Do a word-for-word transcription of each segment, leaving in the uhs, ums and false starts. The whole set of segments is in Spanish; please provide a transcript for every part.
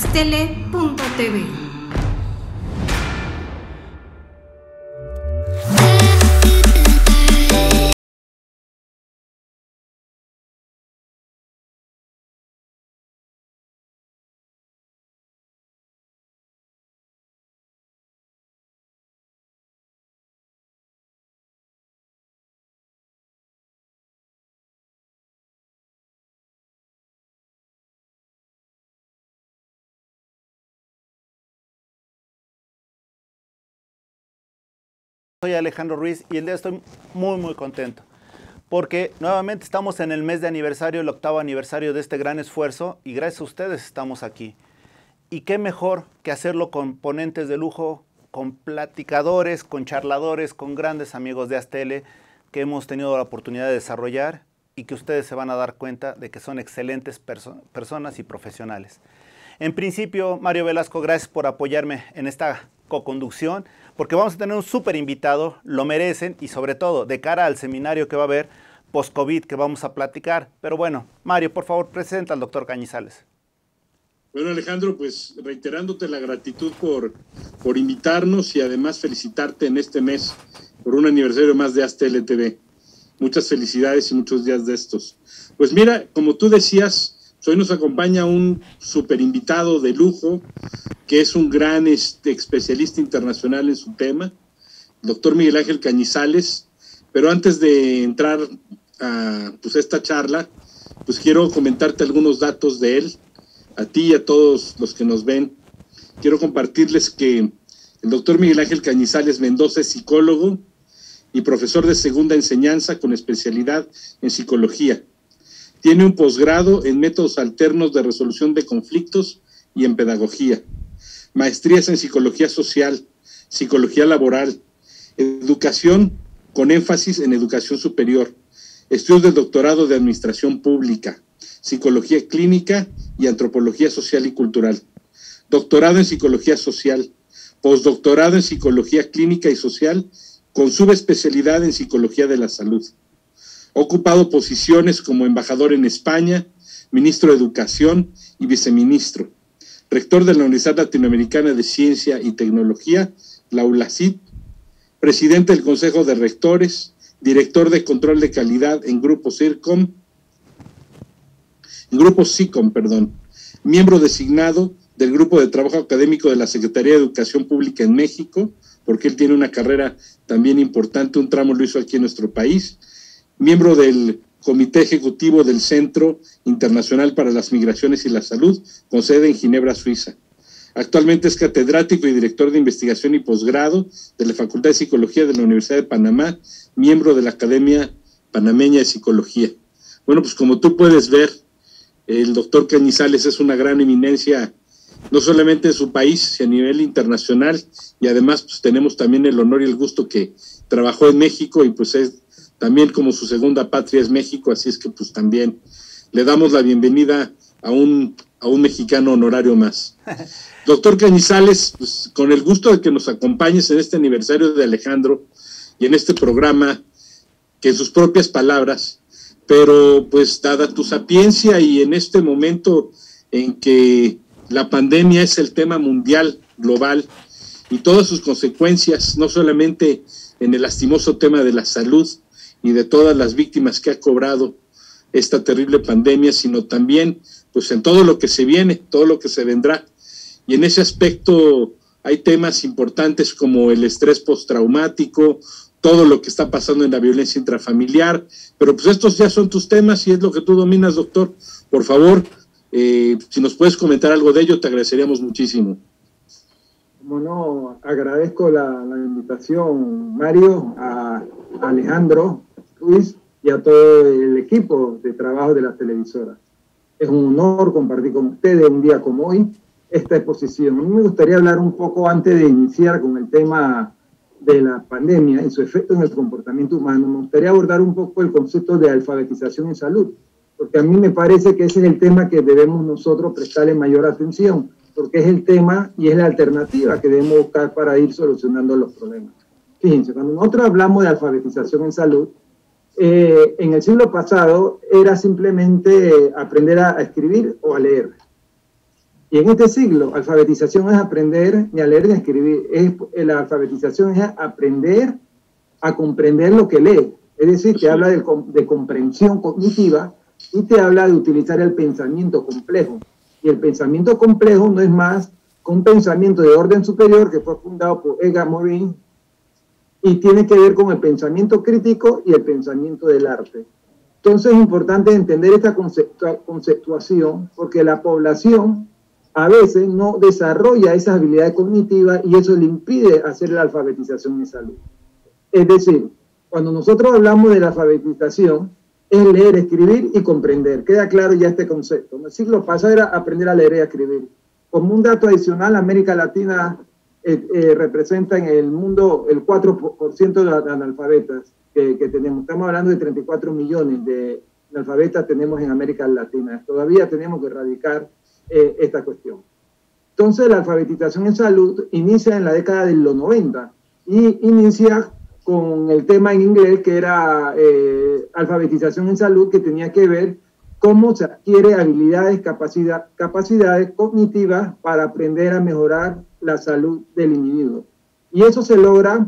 Diastele punto t v. Soy Alejandro Ruiz y el día estoy muy muy contento porque nuevamente estamos en el mes de aniversario, el octavo aniversario de este gran esfuerzo y gracias a ustedes estamos aquí. Y qué mejor que hacerlo con ponentes de lujo, con platicadores, con charladores, con grandes amigos de Diastele que hemos tenido la oportunidad de desarrollar y que ustedes se van a dar cuenta de que son excelentes perso- personas y profesionales. En principio, Mario Velasco, gracias por apoyarme en esta co-conducción, porque vamos a tener un súper invitado, lo merecen, y sobre todo, de cara al seminario que va a haber post-COVID que vamos a platicar. Pero bueno, Mario, por favor, presenta al doctor Cañizales. Bueno, Alejandro, pues reiterándote la gratitud por, por invitarnos y además felicitarte en este mes por un aniversario más de Diastele T V. Muchas felicidades y muchos días de estos. Pues mira, como tú decías, hoy nos acompaña un super invitado de lujo, que es un gran este, especialista internacional en su tema, el doctor Miguel Ángel Cañizales. Pero antes de entrar a pues, esta charla, pues quiero comentarte algunos datos de él, a ti y a todos los que nos ven. Quiero compartirles que el doctor Miguel Ángel Cañizales Mendoza es psicólogo y profesor de segunda enseñanza con especialidad en psicología. Tiene un posgrado en métodos alternos de resolución de conflictos y en pedagogía. Maestrías en psicología social, psicología laboral, educación con énfasis en educación superior, estudios del doctorado de administración pública, psicología clínica y antropología social y cultural, doctorado en psicología social, postdoctorado en psicología clínica y social con subespecialidad en psicología de la salud. Ha ocupado posiciones como embajador en España, ministro de Educación y viceministro, rector de la Universidad Latinoamericana de Ciencia y Tecnología, la U L A C I T, presidente del Consejo de Rectores, director de Control de Calidad en Grupo CIRCOM, en Grupo SICOM, perdón, miembro designado del Grupo de Trabajo Académico de la Secretaría de Educación Pública en México, porque él tiene una carrera también importante, un tramo lo hizo aquí en nuestro país, miembro del Comité Ejecutivo del Centro Internacional para las Migraciones y la Salud, con sede en Ginebra, Suiza. Actualmente es catedrático y director de investigación y posgrado de la Facultad de Psicología de la Universidad de Panamá, miembro de la Academia Panameña de Psicología. Bueno, pues como tú puedes ver, el doctor Cañizales es una gran eminencia, no solamente en su país, sino a nivel internacional, y además pues tenemos también el honor y el gusto que trabajó en México y pues es también como su segunda patria es México, así es que pues también le damos la bienvenida a un, a un mexicano honorario más. Doctor Cañizales, pues, con el gusto de que nos acompañes en este aniversario de Alejandro y en este programa, que en sus propias palabras, pero pues dada tu sapiencia y en este momento en que la pandemia es el tema mundial, global, y todas sus consecuencias, no solamente en el lastimoso tema de la salud, y de todas las víctimas que ha cobrado esta terrible pandemia, sino también pues en todo lo que se viene, todo lo que se vendrá. Y en ese aspecto hay temas importantes como el estrés postraumático, todo lo que está pasando en la violencia intrafamiliar, pero pues estos ya son tus temas y es lo que tú dominas, doctor. Por favor, eh, si nos puedes comentar algo de ello, te agradeceríamos muchísimo. Como no, agradezco la, la invitación, Mario, a Alejandro Ruiz y a todo el equipo de trabajo de la televisora. Es un honor compartir con ustedes un día como hoy esta exposición. A mí me gustaría hablar un poco antes de iniciar con el tema de la pandemia y su efecto en el comportamiento humano. Me gustaría abordar un poco el concepto de alfabetización en salud, porque a mí me parece que ese es el tema que debemos nosotros prestarle mayor atención, porque es el tema y es la alternativa que debemos buscar para ir solucionando los problemas. Fíjense, cuando nosotros hablamos de alfabetización en salud, eh, en el siglo pasado era simplemente aprender a, a escribir o a leer. Y en este siglo, alfabetización es aprender ni a leer ni a escribir. Es, la alfabetización es aprender a comprender lo que lee. Es decir, te habla de, de comprensión cognitiva y te habla de utilizar el pensamiento complejo. Y el pensamiento complejo no es más que un pensamiento de orden superior que fue fundado por Edgar Morin y tiene que ver con el pensamiento crítico y el pensamiento del arte. Entonces es importante entender esta conceptua conceptuación porque la población a veces no desarrolla esas habilidades cognitivas y eso le impide hacer la alfabetización en salud. Es decir, cuando nosotros hablamos de la alfabetización, es leer, escribir y comprender. Queda claro ya este concepto. En el siglo pasado era aprender a leer y a escribir. Como un dato adicional, América Latina eh, eh, representa en el mundo el cuatro por ciento de analfabetas que, que tenemos. Estamos hablando de treinta y cuatro millones de analfabetas tenemos en América Latina. Todavía tenemos que erradicar eh, esta cuestión. Entonces, la alfabetización en salud inicia en la década de los noventa y inicia con el tema en inglés que era eh, alfabetización en salud, que tenía que ver cómo se adquiere habilidades, capacidad, capacidades cognitivas para aprender a mejorar la salud del individuo. Y eso se logra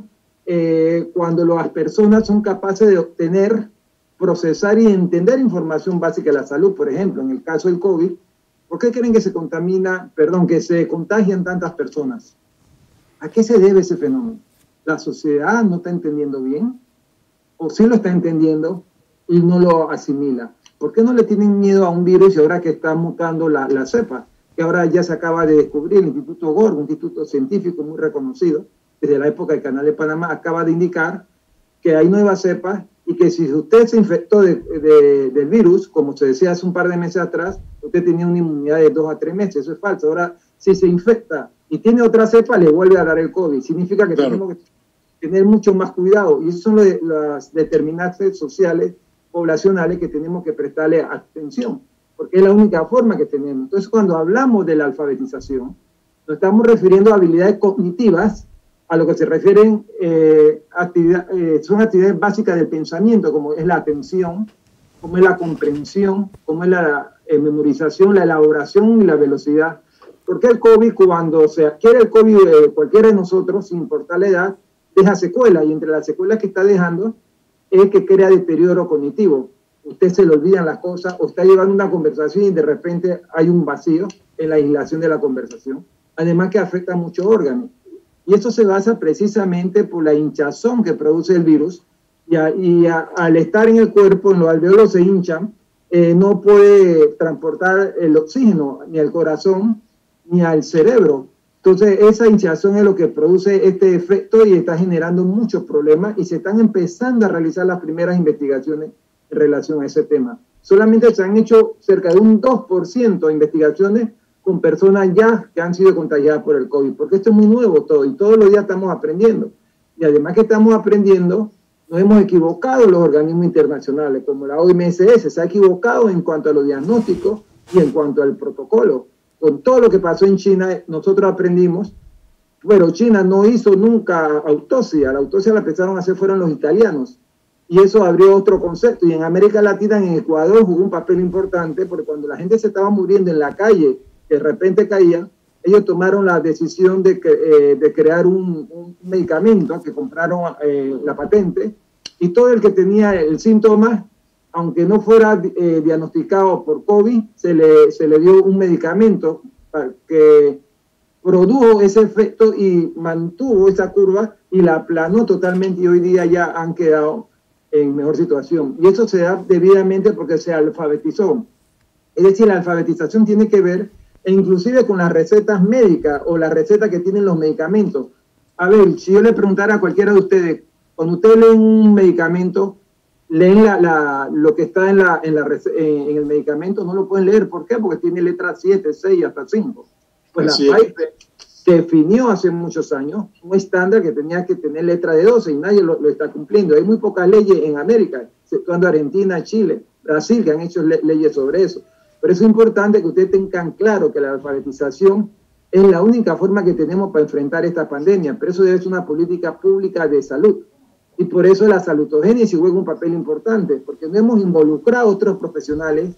eh, cuando las personas son capaces de obtener, procesar y entender información básica de la salud. Por ejemplo, en el caso del COVID, ¿por qué creen que se contamina, perdón, que se contagian tantas personas? ¿A qué se debe ese fenómeno? ¿La sociedad no está entendiendo bien? ¿O sí lo está entendiendo y no lo asimila? ¿Por qué no le tienen miedo a un virus y ahora que está mutando la, la cepa? Que ahora ya se acaba de descubrir, el Instituto Gorg, un instituto científico muy reconocido, desde la época del Canal de Panamá, acaba de indicar que hay nuevas cepas y que si usted se infectó de, de, del virus, como se decía hace un par de meses atrás, usted tenía una inmunidad de dos a tres meses. Eso es falso. Ahora, si se infecta y tiene otra cepa, le vuelve a dar el COVID. Significa que claro, tenemos que tener mucho más cuidado. Y esas son de, las determinantes sociales, poblacionales, que tenemos que prestarle atención, porque es la única forma que tenemos. Entonces, cuando hablamos de la alfabetización, nos estamos refiriendo a habilidades cognitivas, a lo que se refieren, eh, actividad, eh, son actividades básicas del pensamiento, como es la atención, como es la comprensión, como es la eh, memorización, la elaboración y la velocidad. Porque el COVID, cuando se adquiere el COVID, eh, cualquiera de nosotros, sin importar la edad, deja secuelas, y entre las secuelas que está dejando es que crea deterioro cognitivo. Usted se le olvidan las cosas, o está llevando una conversación y de repente hay un vacío en la aislación de la conversación. Además que afecta a muchos órganos. Y eso se basa precisamente por la hinchazón que produce el virus, y, a, y a, al estar en el cuerpo, en los alveolos se hinchan, eh, no puede transportar el oxígeno ni al corazón ni al cerebro. Entonces, esa hinchazón es lo que produce este efecto y está generando muchos problemas y se están empezando a realizar las primeras investigaciones en relación a ese tema. Solamente se han hecho cerca de un dos por ciento de investigaciones con personas ya que han sido contagiadas por el COVID, porque esto es muy nuevo todo y todos los días estamos aprendiendo. Y además que estamos aprendiendo, nos hemos equivocado los organismos internacionales, como la O M S, se ha equivocado en cuanto a los diagnósticos y en cuanto al protocolo. Con todo lo que pasó en China, nosotros aprendimos, pero China no hizo nunca autopsia, la autopsia la empezaron a hacer fueron los italianos, y eso abrió otro concepto, y en América Latina, en Ecuador, jugó un papel importante, porque cuando la gente se estaba muriendo en la calle, de repente caían, ellos tomaron la decisión de, que, eh, de crear un, un medicamento, que compraron eh, la patente, y todo el que tenía el síntoma, aunque no fuera eh, diagnosticado por COVID, se le, se le dio un medicamento que produjo ese efecto y mantuvo esa curva y la aplanó totalmente, y hoy día ya han quedado en mejor situación. Y eso se da debidamente porque se alfabetizó. Es decir, la alfabetización tiene que ver e inclusive con las recetas médicas o las recetas que tienen los medicamentos. A ver, si yo le preguntara a cualquiera de ustedes, cuando usted lee un medicamento, leen la, la, lo que está en, la, en, la, en el medicamento, no lo pueden leer. ¿Por qué? Porque tiene letras siete, seis, hasta cinco. Pues Así la Pfizer definió hace muchos años un estándar que tenía que tener letra de doce y nadie lo, lo está cumpliendo. Hay muy pocas leyes en América, exceptuando Argentina, Chile, Brasil, que han hecho le, leyes sobre eso. Pero es importante que ustedes tengan claro que la alfabetización es la única forma que tenemos para enfrentar esta pandemia, pero eso debe ser una política pública de salud. Y por eso la salutogénesis juega un papel importante, porque no hemos involucrado a otros profesionales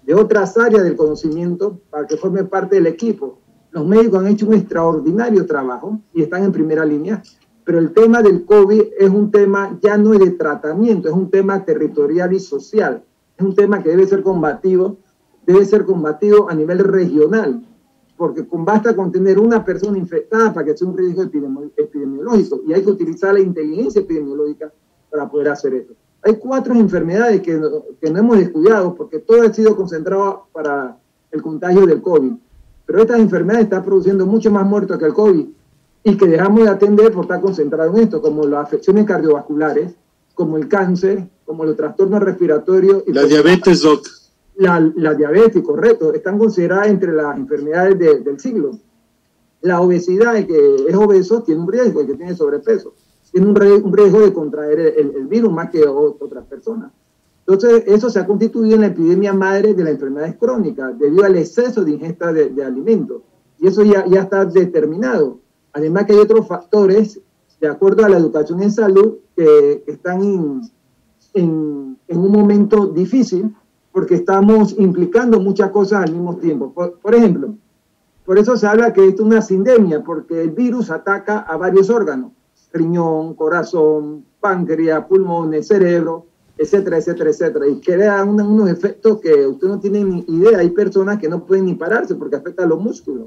de otras áreas del conocimiento para que forme parte del equipo. Los médicos han hecho un extraordinario trabajo y están en primera línea, pero el tema del COVID es un tema ya no de tratamiento, es un tema territorial y social. Es un tema que debe ser combatido, debe ser combatido a nivel regional, porque basta con tener una persona infectada para que sea un riesgo epidemiológico, y hay que utilizar la inteligencia epidemiológica para poder hacer eso. Hay cuatro enfermedades que no, que no hemos descuidado, porque todo ha sido concentrado para el contagio del COVID, pero estas enfermedades están produciendo mucho más muertos que el COVID, y que dejamos de atender por estar concentrados en esto, como las afecciones cardiovasculares, como el cáncer, como los trastornos respiratorios. Y la diabetes, Doc. La, la diabetes, correcto, están consideradas entre las enfermedades de, del siglo. La obesidad, el que es obeso, tiene un riesgo, el que tiene sobrepeso, tiene un, re, un riesgo de contraer el, el virus más que o, otras personas. Entonces, eso se ha constituido en la epidemia madre de las enfermedades crónicas, debido al exceso de ingesta de, de alimentos. Y eso ya, ya está determinado. Además que hay otros factores, de acuerdo a la educación en salud, que, que están en, en, en un momento difícil, porque estamos implicando muchas cosas al mismo tiempo. Por, por ejemplo, por eso se habla que esto es una sindemia, porque el virus ataca a varios órganos, riñón, corazón, páncreas, pulmones, cerebro, etcétera, etcétera, etcétera, y crea un, unos efectos que usted no tiene ni idea. Hay personas que no pueden ni pararse porque afecta a los músculos,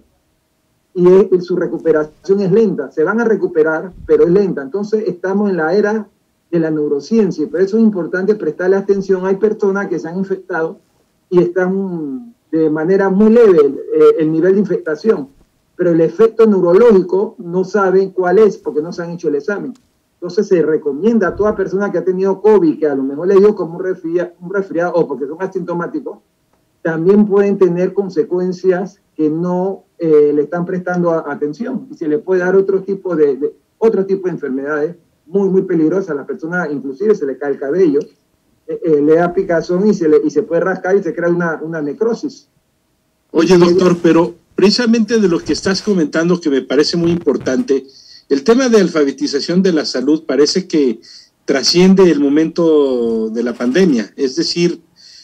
y es, su recuperación es lenta. Se van a recuperar, pero es lenta. Entonces estamos en la era de la neurociencia, y por eso es importante prestarle atención. Hay personas que se han infectado y están de manera muy leve eh, el nivel de infectación, pero el efecto neurológico no saben cuál es porque no se han hecho el examen. Entonces se recomienda a toda persona que ha tenido COVID, que a lo mejor le dio como un resfriado, un resfriado o porque son asintomáticos, también pueden tener consecuencias que no eh, le están prestando a, atención, y se le puede dar otro tipo de, de, otro tipo de enfermedades muy, muy peligrosa. A la persona inclusive se le cae el cabello, eh, eh, le da picazón y se, le, y se puede rascar y se crea una, una necrosis. Oye, doctor, pero precisamente de lo que estás comentando, que me parece muy importante, el tema de alfabetización de la salud parece que trasciende el momento de la pandemia. Es decir,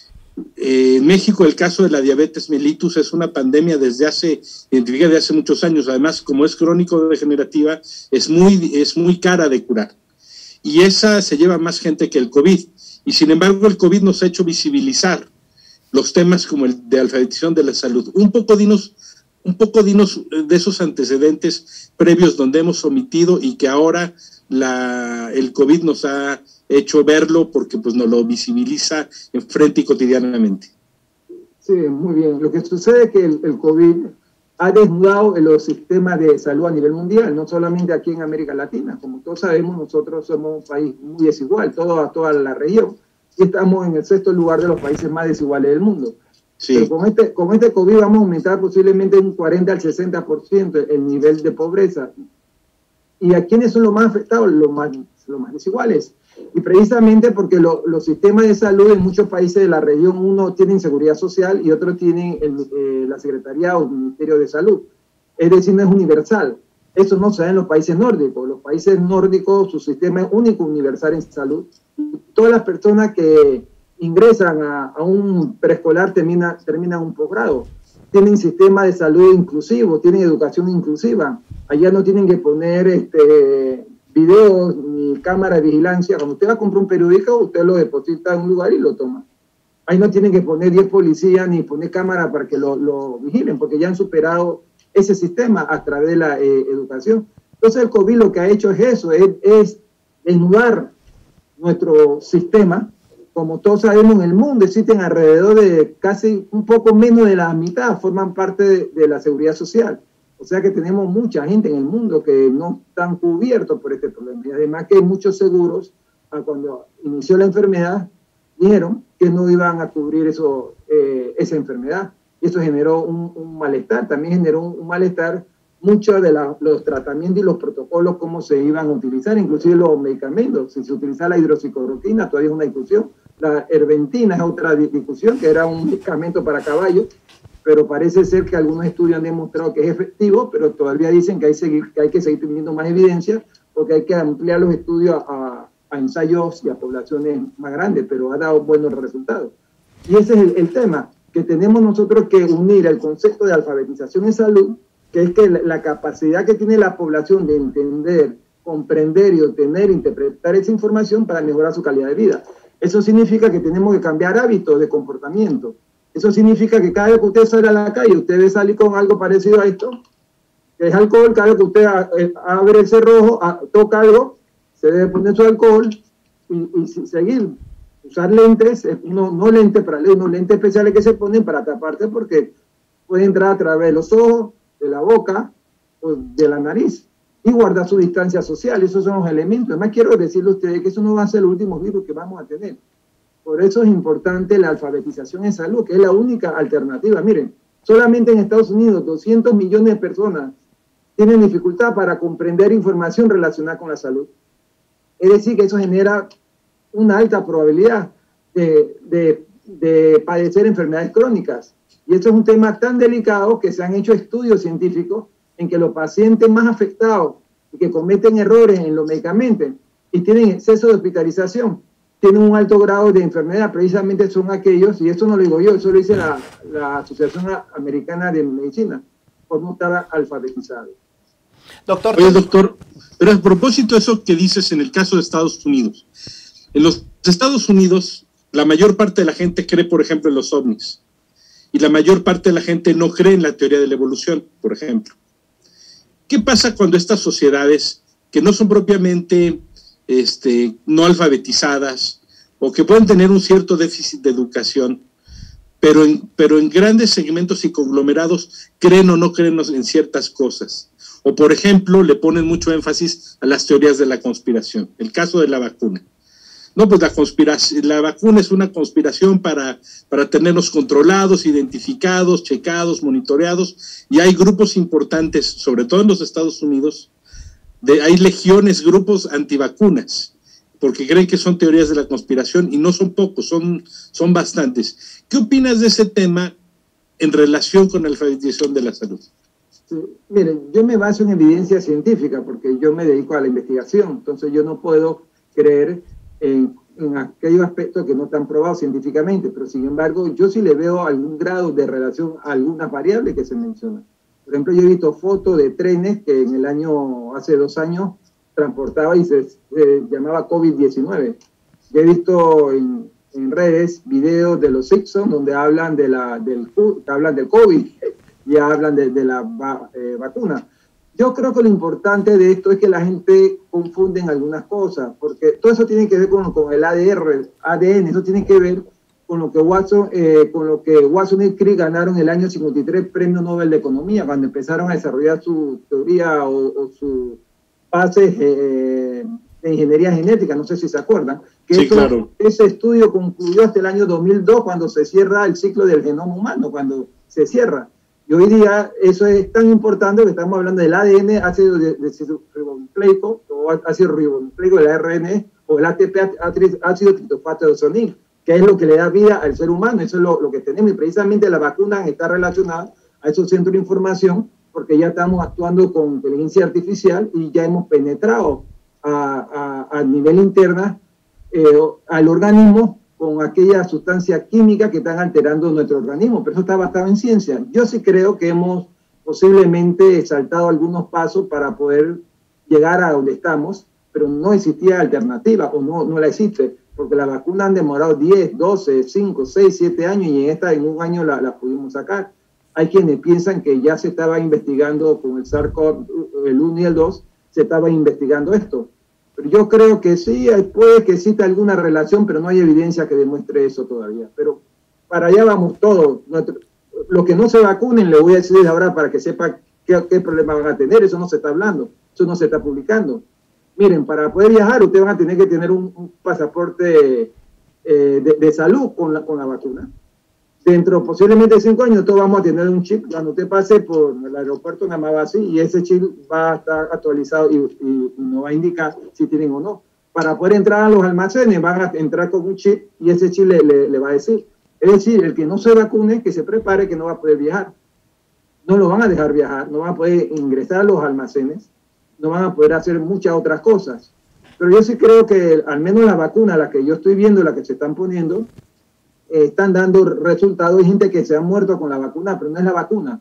eh, en México el caso de la diabetes mellitus es una pandemia desde hace, identificada desde hace muchos años. Además, como es crónico-degenerativa, es muy, es muy cara de curar. Y esa se lleva más gente que el COVID. Y sin embargo, el COVID nos ha hecho visibilizar los temas como el de alfabetización de la salud. Un poco dinos, un poco dinos de esos antecedentes previos donde hemos omitido y que ahora la, el COVID nos ha hecho verlo porque pues nos lo visibiliza enfrente y cotidianamente. Sí, muy bien. Lo que sucede es que el, el COVID ha desnudado los sistemas de salud a nivel mundial, no solamente aquí en América Latina. Como todos sabemos, nosotros somos un país muy desigual, todo, toda la región, y estamos en el sexto lugar de los países más desiguales del mundo. Sí. Pero con este, con este COVID vamos a aumentar posiblemente un cuarenta al sesenta por ciento el nivel de pobreza. ¿Y a quiénes son los más afectados? Los más, los más desiguales. Y precisamente porque lo, los sistemas de salud en muchos países de la región, uno tiene seguridad social y otro tiene el, eh, la Secretaría o el Ministerio de Salud. Es decir, no es universal. Eso no se da en los países nórdicos. Los países nórdicos, su sistema es único, universal en salud. Todas las personas que ingresan a, a un preescolar termina, terminan un posgrado. Tienen sistema de salud inclusivo, tienen educación inclusiva. Allá no tienen que poner este, videos ni cámara de vigilancia. Cuando usted va a comprar un periódico, usted lo deposita en un lugar y lo toma. Ahí no tienen que poner diez policías ni poner cámara para que lo, lo vigilen, porque ya han superado ese sistema a través de la eh, educación. Entonces el COVID lo que ha hecho es eso, es, es desnudar nuestro sistema. Como todos sabemos, en el mundo existen alrededor de casi un poco menos de la mitad, forman parte de, de la seguridad social. O sea que tenemos mucha gente en el mundo que no están cubiertos por este problema. Y además que muchos seguros, cuando inició la enfermedad, dijeron que no iban a cubrir eso, eh, esa enfermedad. Y eso generó un, un malestar, también generó un, un malestar muchos de la, los tratamientos y los protocolos, cómo se iban a utilizar, inclusive los medicamentos. Si se utiliza la hidroxicloroquina, todavía es una discusión. La herbentina es otra discusión, que era un medicamento para caballos, pero parece ser que algunos estudios han demostrado que es efectivo, pero todavía dicen que hay, seguir, que, hay que seguir teniendo más evidencia, porque hay que ampliar los estudios a, a ensayos y a poblaciones más grandes, pero ha dado buenos resultados. Y ese es el, el tema. que tenemos nosotros que unir el concepto de alfabetización en salud, que es que la, la capacidad que tiene la población de entender, comprender y obtener, interpretar esa información para mejorar su calidad de vida. Eso significa que tenemos que cambiar hábitos de comportamiento. Eso significa que cada vez que usted sale a la calle, usted debe salir con algo parecido a esto, que es alcohol. Cada vez que usted abre el cerrojo, toca algo, se debe poner su alcohol y, y seguir. Usar lentes, no, no lentes para leer, no lentes especiales que se ponen para taparse porque puede entrar a través de los ojos, de la boca o de la nariz y guardar su distancia social. Esos son los elementos. Además, quiero decirle a ustedes que eso no va a ser el último virus que vamos a tener. Por eso es importante la alfabetización en salud, que es la única alternativa. Miren, solamente en Estados Unidos doscientos millones de personas tienen dificultad para comprender información relacionada con la salud. Es decir, que eso genera una alta probabilidad de, de, de padecer enfermedades crónicas. Y esto es un tema tan delicado que se han hecho estudios científicos en que los pacientes más afectados y que cometen errores en los medicamentos y tienen exceso de hospitalización, tienen un alto grado de enfermedad, precisamente son aquellos, y eso no lo digo yo, eso lo dice la, la Asociación Americana de Medicina, por no estar alfabetizados. Doctor. Oye, doctor, pero a propósito de eso que dices en el caso de Estados Unidos, en los Estados Unidos, la mayor parte de la gente cree, por ejemplo, en los ovnis. Y la mayor parte de la gente no cree en la teoría de la evolución, por ejemplo. ¿Qué pasa cuando estas sociedades, que no son propiamente este, no alfabetizadas, o que pueden tener un cierto déficit de educación, pero en, pero en grandes segmentos y conglomerados creen o no creen en ciertas cosas? O, por ejemplo, le ponen mucho énfasis a las teorías de la conspiración. El caso de la vacuna. No, pues la conspiración, la vacuna es una conspiración para, para tenernos controlados, identificados, checados, monitoreados, y hay grupos importantes, sobre todo en los Estados Unidos, de, hay legiones, grupos antivacunas, porque creen que son teorías de la conspiración, y no son pocos, son, son bastantes. ¿Qué opinas de ese tema en relación con la alfabetización de la salud? Sí, miren, yo me baso en evidencia científica, porque yo me dedico a la investigación, entonces yo no puedo creer En, en aquellos aspectos que no están probados científicamente, pero sin embargo yo sí le veo algún grado de relación a algunas variables que se mencionan. Por ejemplo, yo he visto fotos de trenes que en el año, hace dos años, transportaba y se, se llamaba COVID diecinueve. Yo he visto en, en redes videos de los Simpsons donde hablan, de la, del, hablan del COVID y hablan de, de la va, eh, vacuna. Yo creo que lo importante de esto es que la gente confunde en algunas cosas, porque todo eso tiene que ver con, con el A D R, A D N, eso tiene que ver con lo que Watson, eh, con lo que Watson y Crick ganaron en el año cincuenta y tres Premio Nobel de Economía, cuando empezaron a desarrollar su teoría o, o su base eh, de ingeniería genética, no sé si se acuerdan. Que sí, eso, claro. Ese estudio concluyó hasta el año dos mil dos, cuando se cierra el ciclo del genoma humano, cuando se cierra. Y hoy día eso es tan importante que estamos hablando del A D N, ácido ribonucleico, o ácido ribonucleico del A R N, o el A T P, ácido triptofano de sonil, que es lo que le da vida al ser humano. Eso es lo, lo que tenemos. Y precisamente la vacuna está relacionada a esos centros de información, porque ya estamos actuando con inteligencia artificial y ya hemos penetrado a, a, a nivel interno eh, al organismo con aquellas sustancias químicas que están alterando nuestro organismo, pero eso está basado en ciencia. Yo sí creo que hemos posiblemente saltado algunos pasos para poder llegar a donde estamos, pero no existía alternativa, o no, no la existe, porque las vacunas han demorado diez, doce, cinco, seis, siete años, y en esta en un año la, la pudimos sacar. Hay quienes piensan que ya se estaba investigando con el SARS-CoV, el uno y el dos, se estaba investigando esto. Pero yo creo que sí, puede que exista alguna relación, pero no hay evidencia que demuestre eso todavía. Pero para allá vamos todos. Los que no se vacunen, les voy a decir ahora para que sepan qué, qué problema van a tener. Eso no se está hablando, eso no se está publicando. Miren, para poder viajar, ustedes van a tener que tener un, un pasaporte eh, de, de salud con la, con la vacuna. Dentro posiblemente de cinco años, todos vamos a tener un chip. Cuando usted pase por el aeropuerto, nada más va así, y ese chip va a estar actualizado y, y, y nos va a indicar si tienen o no. Para poder entrar a los almacenes, van a entrar con un chip y ese chip le, le, le va a decir. Es decir, el que no se vacune, que se prepare, que no va a poder viajar. No lo van a dejar viajar, no van a poder ingresar a los almacenes, no van a poder hacer muchas otras cosas. Pero yo sí creo que al menos la vacuna, la que yo estoy viendo, la que se están poniendo, eh, están dando resultados. Hay gente que se ha muerto con la vacuna, pero no es la vacuna,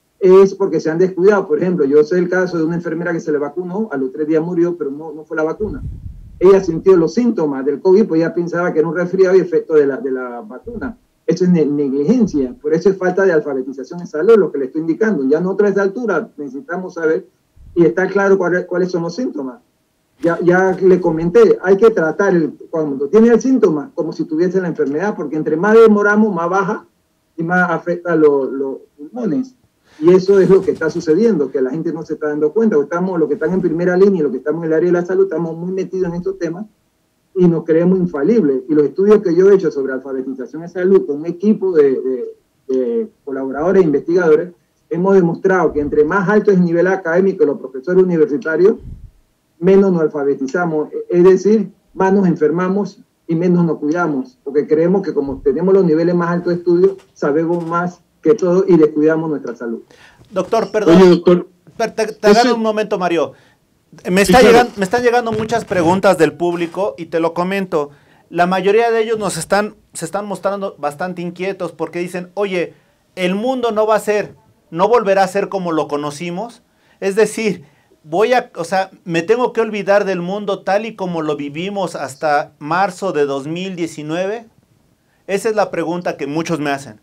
es porque se han descuidado. Por ejemplo, yo sé el caso de una enfermera que se le vacunó, a los tres días murió, pero no, no fue la vacuna. Ella sintió los síntomas del COVID, pues ella pensaba que era un resfriado y efecto de la, de la vacuna. Eso es ne negligencia, por eso es falta de alfabetización en salud, lo que le estoy indicando. Ya nosotros a esta altura necesitamos saber y está claro cuál, cuáles son los síntomas. Ya, ya le comenté, hay que tratar el, cuando tiene el síntoma como si tuviese la enfermedad, porque entre más demoramos, más baja y más afecta los lo pulmones. Y eso es lo que está sucediendo, que la gente no se está dando cuenta. Estamos, los que están en primera línea y los que estamos en el área de la salud, estamos muy metidos en estos temas y nos creemos infalibles. Y los estudios que yo he hecho sobre alfabetización en salud con un equipo de, de, de colaboradores e investigadores, hemos demostrado que entre más alto es el nivel académico de los profesores universitarios, menos nos alfabetizamos, es decir, más nos enfermamos y menos nos cuidamos, porque creemos que como tenemos los niveles más altos de estudio, sabemos más que todo y descuidamos nuestra salud. Doctor, perdón, Oye, doctor, te, te agarro un momento, Mario. Me, está sí, llegando, me están llegando muchas preguntas del público y te lo comento. La mayoría de ellos nos están, se están mostrando bastante inquietos porque dicen, oye, el mundo no va a ser, no volverá a ser como lo conocimos. Es decir, voy a, o sea, me tengo que olvidar del mundo tal y como lo vivimos hasta marzo de dos mil diecinueve. Esa es la pregunta que muchos me hacen.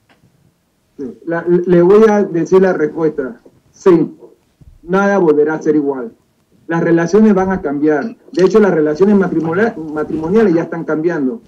Sí, la, le voy a decir la respuesta. Sí, nada volverá a ser igual. Las relaciones van a cambiar. De hecho, las relaciones matrimoniales, matrimoniales ya están cambiando.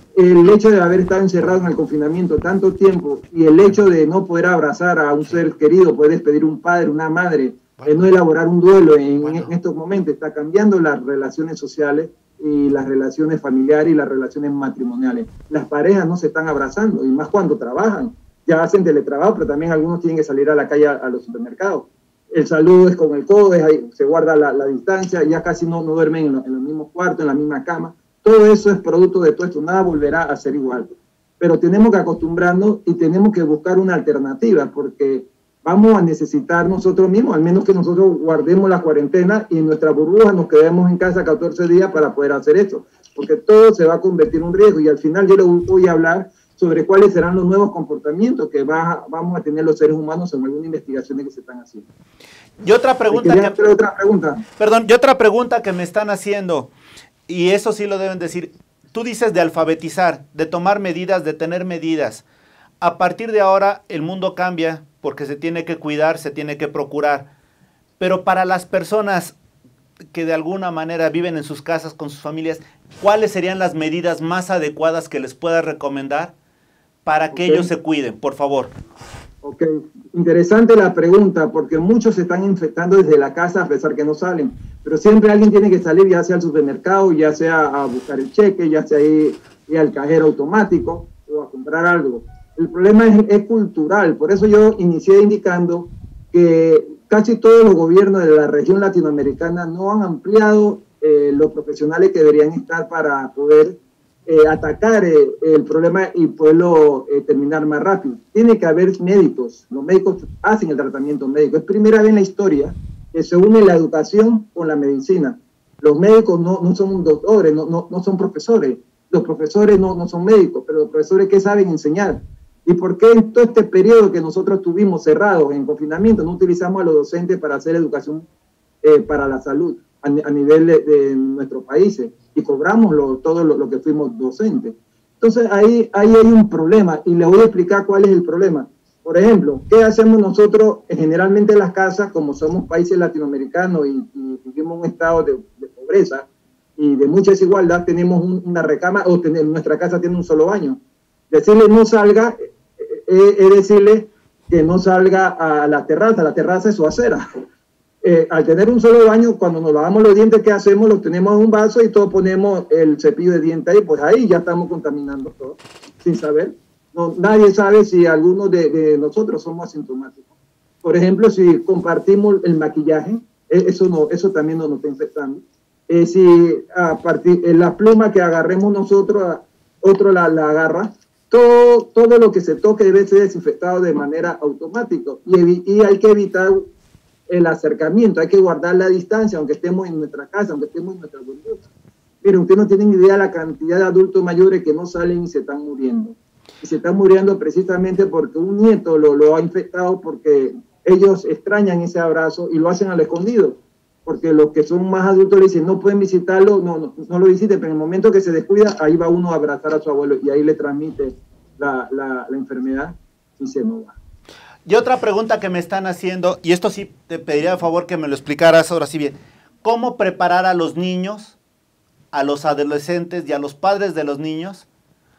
El hecho de haber estado encerrado en el confinamiento tanto tiempo y el hecho de no poder abrazar a un ser querido, poder despedir un padre, una madre, de no elaborar un duelo en, bueno. en estos momentos, está cambiando las relaciones sociales y las relaciones familiares y las relaciones matrimoniales. Las parejas no se están abrazando, y más cuando trabajan. Ya hacen teletrabajo, pero también algunos tienen que salir a la calle a, a los supermercados. El saludo es con el codo, es ahí, se guarda la, la distancia, ya casi no, no duermen en, lo, en los mismos cuartos, en la misma cama. Todo eso es producto de todo esto, nada volverá a ser igual. Pero tenemos que acostumbrarnos y tenemos que buscar una alternativa, porque vamos a necesitar nosotros mismos, al menos que nosotros guardemos la cuarentena y en nuestra burbuja nos quedemos en casa catorce días para poder hacer esto, porque todo se va a convertir en un riesgo y al final yo le voy a hablar sobre cuáles serán los nuevos comportamientos que va, vamos a tener los seres humanos en algunas investigaciones que se están haciendo. Y otra pregunta que, hacer otra pregunta. Perdón, y otra pregunta que me están haciendo, y eso sí lo deben decir, tú dices de alfabetizar, de tomar medidas, de tener medidas. A partir de ahora el mundo cambia porque se tiene que cuidar, se tiene que procurar. Pero para las personas que de alguna manera viven en sus casas con sus familias, ¿cuáles serían las medidas más adecuadas que les puedas recomendar para que okay. ellos se cuiden, por favor? Ok, interesante la pregunta, porque muchos se están infectando desde la casa a pesar que no salen, pero siempre alguien tiene que salir, ya sea al supermercado, ya sea a buscar el cheque, ya sea ir, ir al cajero automático o a comprar algo. El problema es, es cultural, por eso yo inicié indicando que casi todos los gobiernos de la región latinoamericana no han ampliado eh, los profesionales que deberían estar para poder eh, atacar eh, el problema y poderlo eh, terminar más rápido. Tiene que haber médicos, los médicos hacen el tratamiento médico. Es primera vez en la historia que se une la educación con la medicina. Los médicos no, no son doctores, no, no, no son profesores. Los profesores no, no son médicos, pero los profesores ¿qué saben enseñar? ¿Y por qué en todo este periodo que nosotros tuvimos cerrados en confinamiento no utilizamos a los docentes para hacer educación eh, para la salud a, a nivel de, de nuestros países y cobramos lo, todo lo, lo que fuimos docentes? Entonces ahí, ahí hay un problema y les voy a explicar cuál es el problema. Por ejemplo, ¿qué hacemos nosotros generalmente en las casas como somos países latinoamericanos y, y vivimos en un estado de, de pobreza y de mucha desigualdad? Tenemos un, una recámara o tener, nuestra casa tiene un solo baño. Decirle no salga es decirle que no salga a la terraza, la terraza es su acera. Eh, al tener un solo baño, cuando nos lavamos los dientes, ¿qué hacemos? Los tenemos en un vaso y todos ponemos el cepillo de dientes ahí, pues ahí ya estamos contaminando todo, sin saber. No, nadie sabe si algunos de, de nosotros somos asintomáticos. Por ejemplo, si compartimos el maquillaje, eso, no, eso también nos, nos está infectando. Eh, si a partir de la pluma que agarremos nosotros, otro la, la agarra, Todo, todo lo que se toque debe ser desinfectado de manera automática y, y hay que evitar el acercamiento, hay que guardar la distancia, aunque estemos en nuestra casa, aunque estemos en nuestra burbuja. Pero ustedes no tienen idea de la cantidad de adultos mayores que no salen y se están muriendo. y se están muriendo precisamente porque un nieto lo, lo ha infectado, porque ellos extrañan ese abrazo y lo hacen al escondido, porque los que son más adultos le dicen, no pueden visitarlo, no, no, no lo visiten, pero en el momento que se descuida, ahí va uno a abrazar a su abuelo y ahí le transmite la, la, la enfermedad y se nos va. Y otra pregunta que me están haciendo, y esto sí te pediría de favor que me lo explicaras ahora sí bien, ¿cómo preparar a los niños, a los adolescentes y a los padres de los niños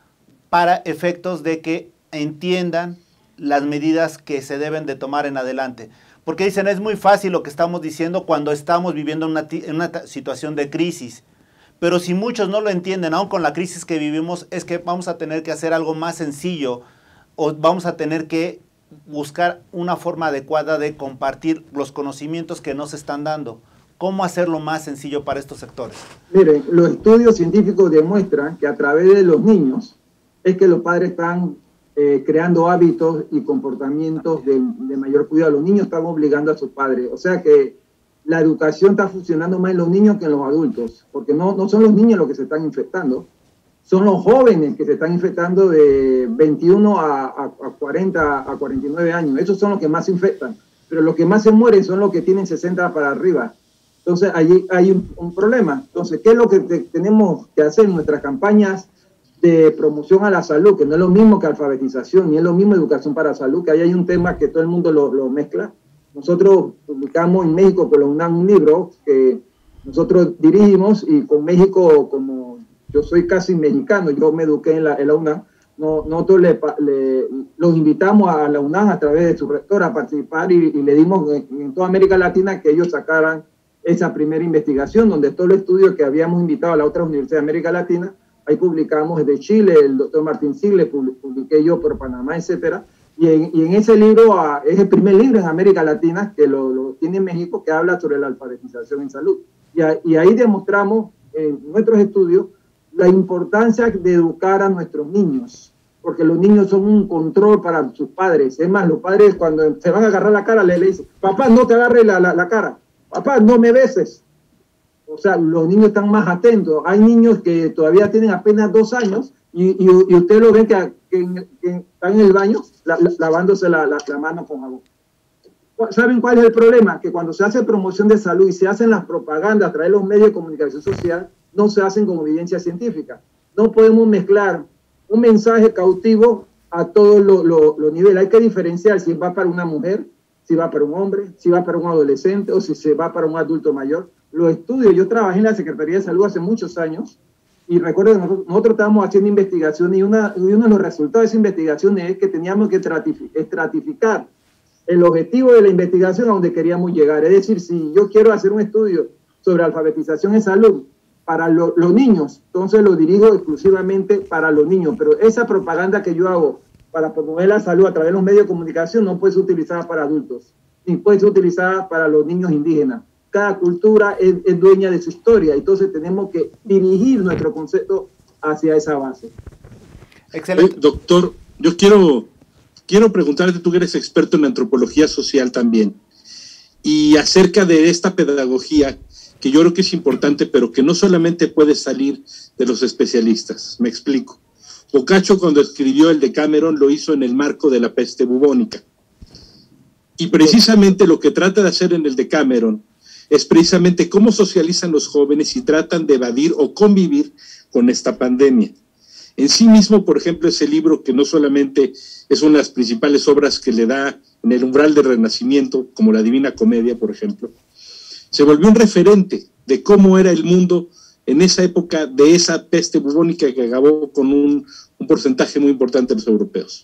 para efectos de que entiendan las medidas que se deben de tomar en adelante? Porque dicen, es muy fácil lo que estamos diciendo cuando estamos viviendo una, en una situación de crisis. Pero si muchos no lo entienden, aún con la crisis que vivimos, es que vamos a tener que hacer algo más sencillo o vamos a tener que buscar una forma adecuada de compartir los conocimientos que nos están dando. ¿Cómo hacerlo más sencillo para estos sectores? Miren, los estudios científicos demuestran que a través de los niños es que los padres están Eh, creando hábitos y comportamientos de, de mayor cuidado. Los niños están obligando a sus padres. O sea que la educación está funcionando más en los niños que en los adultos, porque no, no son los niños los que se están infectando, son los jóvenes que se están infectando de veintiuno a, a, a cuarenta, a cuarenta y nueve años. Esos son los que más se infectan, pero los que más se mueren son los que tienen sesenta para arriba. Entonces, allí hay un, un problema. Entonces, ¿qué es lo que te, tenemos que hacer en nuestras campañas de promoción a la salud? Que no es lo mismo que alfabetización, ni es lo mismo educación para salud, que ahí hay un tema que todo el mundo lo, lo mezcla. Nosotros publicamos en México con la UNAM un libro que nosotros dirigimos, y con México, como yo soy casi mexicano, yo me eduqué en la, en la UNAM, no, nosotros le, le, los invitamos a la UNAM a través de su rector a participar, y, y le dimos en, en toda América Latina que ellos sacaran esa primera investigación, donde todo el estudio que habíamos invitado a la otra universidad de América Latina. Ahí publicamos de Chile, el doctor Martín Sigle, publiqué yo por Panamá, etcétera. Y en, y en ese libro, uh, es el primer libro en América Latina que lo, lo tiene en México, que habla sobre la alfabetización en salud. Y, a, y ahí demostramos en nuestros estudios la importancia de educar a nuestros niños, porque los niños son un control para sus padres. Es más, los padres cuando se van a agarrar la cara, le, le dicen, papá, no te agarres la, la, la cara, papá, no me beses. O sea, los niños están más atentos. Hay niños que todavía tienen apenas dos años y, y, y usted lo ve que, que, que están en el baño la, la, lavándose la, la, la mano con jabón. ¿Saben cuál es el problema? Que cuando se hace promoción de salud y se hacen las propagandas a través de los medios de comunicación social, no se hacen con evidencia científica. No podemos mezclar un mensaje cautivo a todos los lo, lo niveles. Hay que diferenciar si va para una mujer, si va para un hombre, si va para un adolescente o si se va para un adulto mayor. Los estudios, yo trabajé en la Secretaría de Salud hace muchos años y recuerdo que nosotros, nosotros estábamos haciendo investigación y, una, y uno de los resultados de esa investigación es que teníamos que estratificar el objetivo de la investigación a donde queríamos llegar. Es decir, si yo quiero hacer un estudio sobre alfabetización en salud para lo, los niños, entonces lo dirijo exclusivamente para los niños, pero esa propaganda que yo hago para promover la salud a través de los medios de comunicación no puede ser utilizada para adultos, ni puede ser utilizada para los niños indígenas. Cada cultura es, es dueña de su historia, entonces tenemos que dirigir nuestro concepto hacia esa base. Excelente. Oye, doctor, yo quiero, quiero preguntarte, tú que eres experto en antropología social también, y acerca de esta pedagogía, que yo creo que es importante, pero que no solamente puede salir de los especialistas. Me explico. Boccaccio, cuando escribió el Decameron, lo hizo en el marco de la peste bubónica. Y precisamente lo que trata de hacer en el Decameron es precisamente cómo socializan los jóvenes y tratan de evadir o convivir con esta pandemia. En sí mismo, por ejemplo, ese libro, que no solamente es una de las principales obras que le da en el umbral del Renacimiento, como la Divina Comedia, por ejemplo, se volvió un referente de cómo era el mundo en esa época de esa peste bubónica que acabó con un, un porcentaje muy importante de los europeos.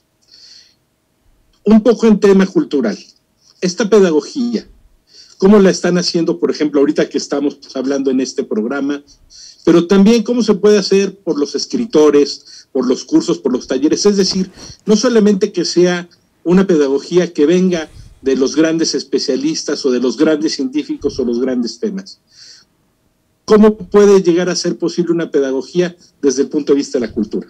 Un poco en tema cultural, esta pedagogía, ¿cómo la están haciendo, por ejemplo, ahorita que estamos hablando en este programa? Pero también cómo se puede hacer por los escritores, por los cursos, por los talleres. Es decir, no solamente que sea una pedagogía que venga de los grandes especialistas o de los grandes científicos o los grandes temas. ¿Cómo puede llegar a ser posible una pedagogía desde el punto de vista de la cultura?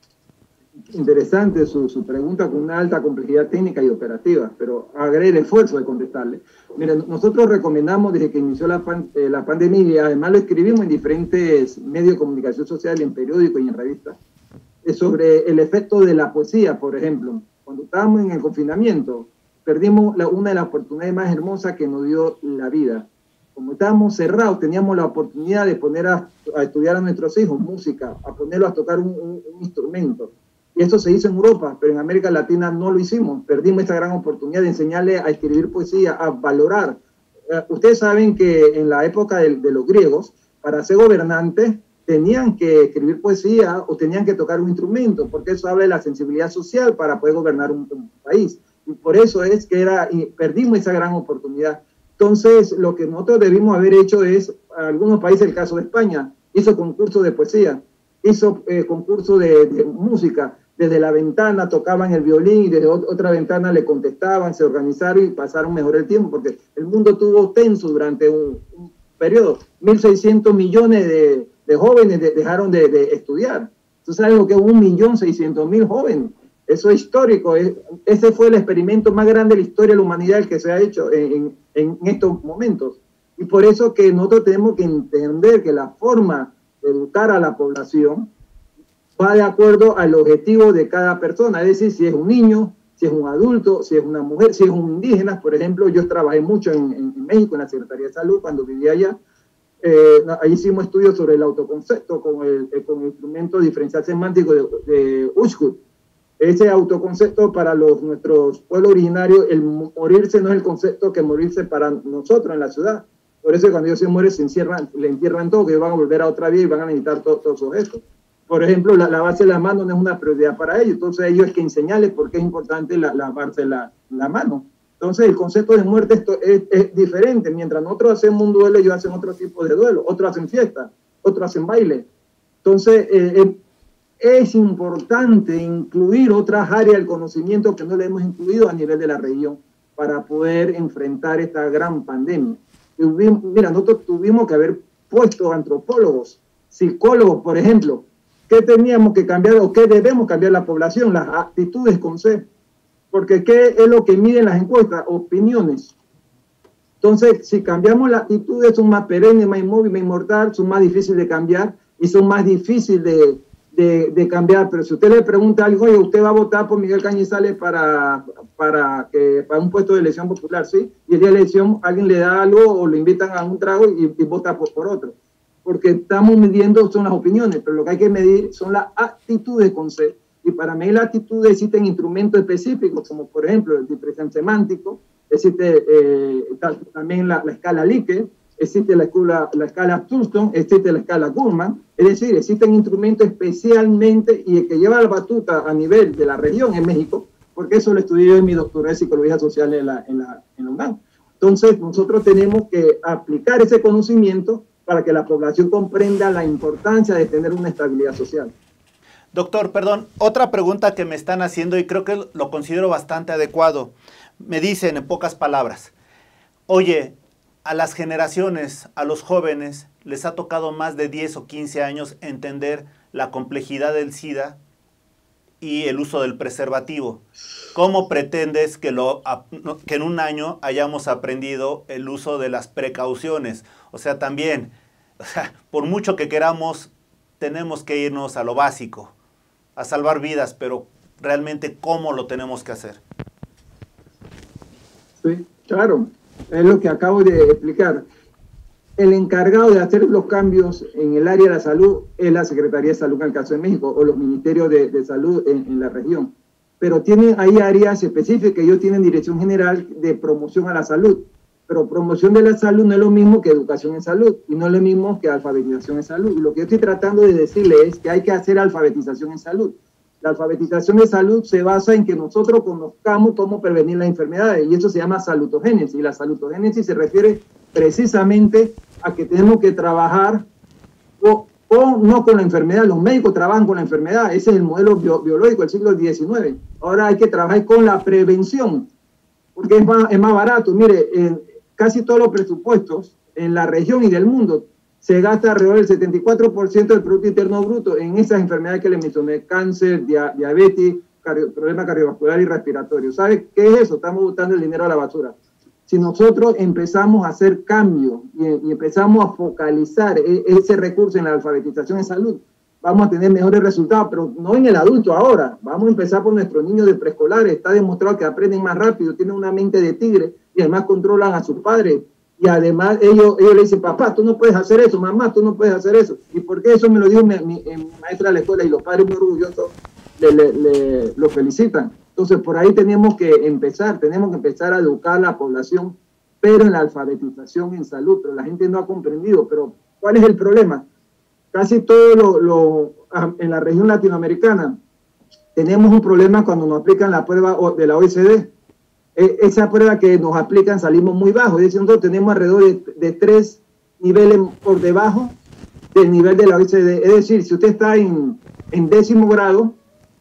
Interesante su, su pregunta, con una alta complejidad técnica y operativa, pero haré el esfuerzo de contestarle. Miren, nosotros recomendamos desde que inició la, pan, eh, la pandemia, y además lo escribimos en diferentes medios de comunicación social, en periódicos y en revistas, sobre el efecto de la poesía, por ejemplo. Cuando estábamos en el confinamiento, perdimos la, una de las oportunidades más hermosas que nos dio la vida. Como estábamos cerrados, teníamos la oportunidad de poner a, a estudiar a nuestros hijos música, a ponerlos a tocar un, un, un instrumento. Y eso se hizo en Europa, pero en América Latina no lo hicimos. Perdimos esta gran oportunidad de enseñarles a escribir poesía, a valorar. Eh, ustedes saben que en la época de, de los griegos, para ser gobernantes, tenían que escribir poesía o tenían que tocar un instrumento, porque eso habla de la sensibilidad social para poder gobernar un, un país. Y por eso es que era, y perdimos esa gran oportunidad. Entonces, lo que nosotros debimos haber hecho es, algunos países, el caso de España, hizo concurso de poesía, hizo eh, concurso de, de música, desde la ventana tocaban el violín y desde otra ventana le contestaban, se organizaron y pasaron mejor el tiempo, porque el mundo estuvo tenso durante un, un periodo. mil seiscientos millones de, de jóvenes de, dejaron de, de estudiar. Entonces, sabes lo que es un millón seiscientos mil jóvenes. Eso es histórico. Es, ese fue el experimento más grande de la historia de la humanidad el que se ha hecho en, en, en estos momentos. Y por eso que nosotros tenemos que entender que la forma de educar a la población va de acuerdo al objetivo de cada persona. Es decir, si es un niño, si es un adulto, si es una mujer, si es un indígena. Por ejemplo, yo trabajé mucho en, en, en México, en la Secretaría de Salud, cuando vivía allá. Eh, ahí hicimos estudios sobre el autoconcepto con el, con el instrumento diferencial semántico de, de Ushkut. Ese autoconcepto para los, nuestros pueblos originarios, el morirse no es el concepto que morirse para nosotros en la ciudad. Por eso cuando ellos se mueren, se encierran, le entierran todo, que van a volver a otra vida y van a necesitar todos los objetos. Por ejemplo, la, lavarse la mano no es una prioridad para ellos. Entonces, ellos hay que enseñarles por qué es importante la, lavarse la, la mano. Entonces, el concepto de muerte esto es, es diferente. Mientras nosotros hacemos un duelo, ellos hacen otro tipo de duelo. Otros hacen fiesta, otros hacen baile. Entonces, eh, eh, es importante incluir otras áreas del conocimiento que no le hemos incluido a nivel de la región para poder enfrentar esta gran pandemia. Y, mira, nosotros tuvimos que haber puesto antropólogos, psicólogos, por ejemplo. ¿Qué teníamos que cambiar o qué debemos cambiar la población? Las actitudes con C. Porque ¿qué es lo que miden las encuestas? Opiniones. Entonces, si cambiamos las actitudes, son más perennes, más inmóviles, más inmortales, son más difíciles de cambiar y son más difíciles de, de, de cambiar. Pero si usted le pregunta a alguien, oye, ¿usted va a votar por Miguel Cañizales para, para, que, para un puesto de elección popular? Sí. Y el día de la elección alguien le da algo o lo invitan a un trago y, y vota por, por otro. Porque estamos midiendo son las opiniones, pero lo que hay que medir son las actitudes con C. Y para medir las actitudes existen instrumentos específicos, como por ejemplo el diferencial semántico, existe eh, también la, la escala Likert, existe la, la, la escala Thurston, existe la escala Kuhlman. Es decir, existen instrumentos especialmente, y el que lleva la batuta a nivel de la región en México, porque eso lo estudié en mi doctorado de Psicología Social en la, en la, en la UNAM. Entonces, nosotros tenemos que aplicar ese conocimiento para que la población comprenda la importancia de tener una estabilidad social. Doctor, perdón, otra pregunta que me están haciendo y creo que lo considero bastante adecuado. Me dicen en pocas palabras, oye, a las generaciones, a los jóvenes, les ha tocado más de diez o quince años entender la complejidad del SIDA y el uso del preservativo. ¿Cómo pretendes que, lo, que en un año hayamos aprendido el uso de las precauciones? O sea, también, o sea, por mucho que queramos, tenemos que irnos a lo básico, a salvar vidas, pero realmente, ¿cómo lo tenemos que hacer? Sí, claro, es lo que acabo de explicar. El encargado de hacer los cambios en el área de la salud es la Secretaría de Salud en el caso de México o los ministerios de, de salud en, en la región. Pero tienen ahí áreas específicas, ellos tienen dirección general de promoción a la salud. Pero promoción de la salud no es lo mismo que educación en salud y no es lo mismo que alfabetización en salud. Y lo que yo estoy tratando de decirle es que hay que hacer alfabetización en salud. La alfabetización de salud se basa en que nosotros conozcamos cómo prevenir las enfermedades y eso se llama salutogénesis. Y la salutogénesis se refiere precisamente a que tenemos que trabajar o, o no con la enfermedad. Los médicos trabajan con la enfermedad, ese es el modelo bio, biológico del siglo diecinueve. Ahora hay que trabajar con la prevención, porque es más, es más barato. Mire, en casi todos los presupuestos en la región y del mundo se gasta alrededor del setenta y cuatro por ciento del Producto Interno Bruto en esas enfermedades que le mencioné, cáncer, dia, diabetes, cardio, problemas cardiovasculares y respiratorios. ¿Sabe qué es eso? Estamos botando el dinero a la basura. Si nosotros empezamos a hacer cambios y, y empezamos a focalizar ese recurso en la alfabetización en salud, vamos a tener mejores resultados, pero no en el adulto ahora. Vamos a empezar por nuestros niños de preescolar. Está demostrado que aprenden más rápido, tienen una mente de tigre y además controlan a sus padres. Y además ellos, ellos le dicen, papá, tú no puedes hacer eso, mamá, tú no puedes hacer eso. ¿Y por qué eso me lo dijo mi, mi, mi maestra de la escuela? Y los padres muy orgullosos le, le, le, lo felicitan. Entonces, por ahí tenemos que empezar, tenemos que empezar a educar a la población, pero en la alfabetización en salud. Pero la gente no ha comprendido. Pero, ¿cuál es el problema? Casi todo lo, lo en la región latinoamericana tenemos un problema cuando nos aplican la prueba de la O E C D. Esa prueba que nos aplican salimos muy bajo, es decir, nosotros tenemos alrededor de, de tres niveles por debajo del nivel de la O E C D. Es decir, si usted está en, en décimo grado,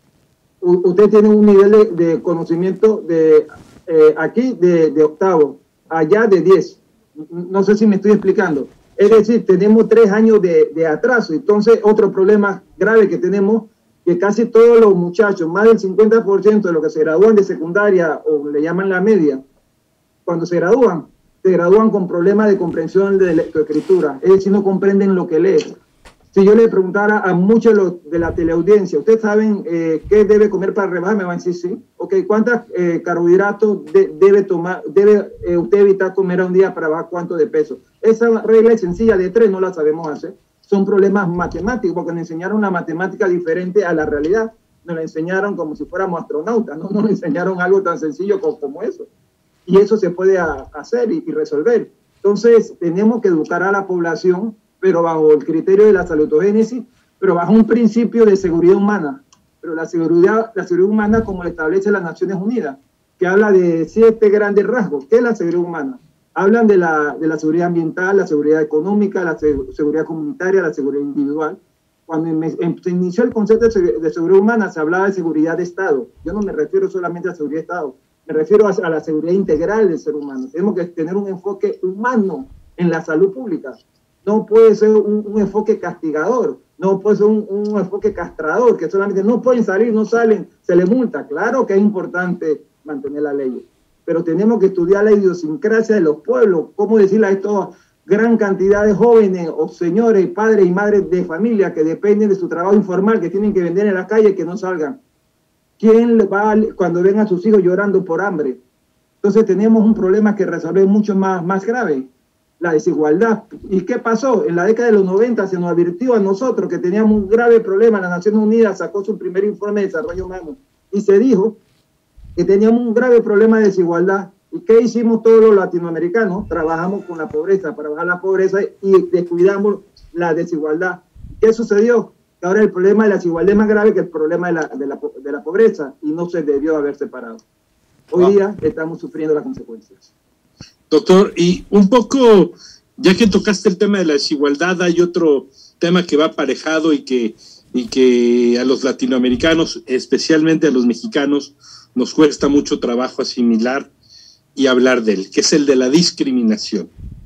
u, usted tiene un nivel de, de conocimiento de eh, aquí de, de octavo, allá de diez. No sé si me estoy explicando. Es decir, tenemos tres años de, de atraso. Entonces, otro problema grave que tenemos, que casi todos los muchachos, más del cincuenta por ciento de los que se gradúan de secundaria o le llaman la media, cuando se gradúan, se gradúan con problemas de comprensión de lectoescritura, es decir, no comprenden lo que leen. Si yo le preguntara a muchos de, los, de la teleaudiencia, ¿ustedes saben eh, qué debe comer para rebajar? Me van a decir sí. Ok, ¿cuántos eh, carbohidratos de, debe tomar, debe eh, usted evitar comer a un día para bajar cuánto de peso? Esa regla es sencilla de tres, no la sabemos hacer. Son problemas matemáticos, porque nos enseñaron una matemática diferente a la realidad. Nos la enseñaron como si fuéramos astronautas, no nos enseñaron algo tan sencillo como, como eso. Y eso se puede a, hacer y, y resolver. Entonces, tenemos que educar a la población, pero bajo el criterio de la salutogénesis, pero bajo un principio de seguridad humana. Pero la seguridad, la seguridad humana como lo establece las Naciones Unidas, que habla de siete grandes rasgos. ¿Qué es la seguridad humana? Hablan de la, de la seguridad ambiental, la seguridad económica, la seguridad comunitaria, la seguridad individual. Cuando me, se inició el concepto de, de seguridad humana, se hablaba de seguridad de Estado. Yo no me refiero solamente a seguridad de Estado, me refiero a, a la seguridad integral del ser humano. Tenemos que tener un enfoque humano en la salud pública. No puede ser un, un enfoque castigador, no puede ser un, un enfoque castrador, que solamente no pueden salir, no salen, se les multa. Claro que es importante mantener la ley, pero tenemos que estudiar la idiosincrasia de los pueblos, cómo decirle a esta gran cantidad de jóvenes o señores, padres y madres de familia que dependen de su trabajo informal, que tienen que vender en la calle, que no salgan. ¿Quién va cuando ven a sus hijos llorando por hambre? Entonces tenemos un problema que resolver mucho más, más grave, la desigualdad. ¿Y qué pasó? En la década de los noventa se nos advirtió a nosotros que teníamos un grave problema. Las Naciones Unidas sacó su primer informe de desarrollo humano y se dijo que teníamos un grave problema de desigualdad. ¿Y qué hicimos todos los latinoamericanos? Trabajamos con la pobreza, para bajar la pobreza y descuidamos la desigualdad. ¿Qué sucedió? Que ahora el problema de la desigualdad es más grave que el problema de la, de la, de la pobreza y no se debió haber separado. Hoy ah. día estamos sufriendo las consecuencias. Doctor, y un poco, ya que tocaste el tema de la desigualdad, hay otro tema que va aparejado y que, y que a los latinoamericanos, especialmente a los mexicanos, nos cuesta mucho trabajo asimilar y hablar de él, que es el de la discriminación.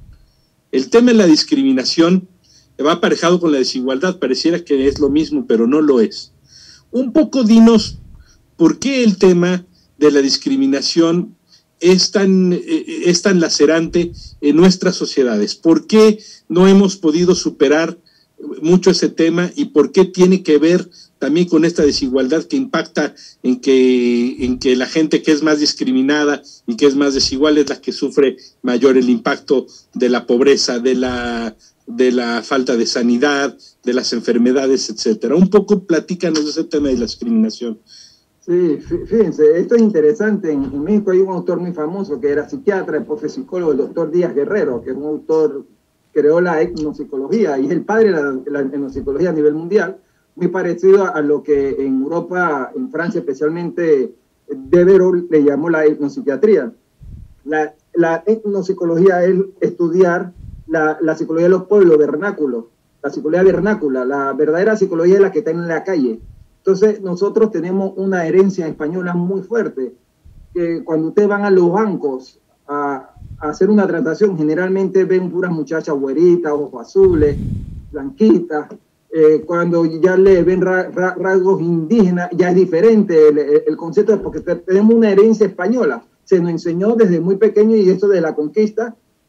El tema de la discriminación va aparejado con la desigualdad, pareciera que es lo mismo, pero no lo es. Un poco dinos por qué el tema de la discriminación es tan, es tan lacerante en nuestras sociedades. ¿Por qué no hemos podido superar mucho ese tema y por qué tiene que ver también con esta desigualdad que impacta en que, en que la gente que es más discriminada y que es más desigual es la que sufre mayor el impacto de la pobreza, de la, de la falta de sanidad, de las enfermedades, etcétera? Un poco platícanos de ese tema de la discriminación. Sí, fíjense, esto es interesante. En, en México hay un autor muy famoso que era psiquiatra, después psicólogo, el doctor Díaz Guerrero, que es un autor que creó la etnopsicología y es el padre de la, la etnopsicología a nivel mundial, muy parecido a lo que en Europa, en Francia especialmente, Devereux le llamó la etnopsiquiatría. La, la etnopsicología es estudiar la, la psicología de los pueblos vernáculos, la psicología vernácula, la verdadera psicología es la que está en la calle. Entonces, nosotros tenemos una herencia española muy fuerte, que cuando ustedes van a los bancos a, a hacer una transacción, generalmente ven puras muchachas güeritas, ojos azules, blanquitas. Eh, cuando ya le ven ra, ra, rasgos indígenas, ya es diferente el, el, el concepto, porque tenemos una herencia española. Se nos enseñó desde muy pequeño, y esto de la conquista,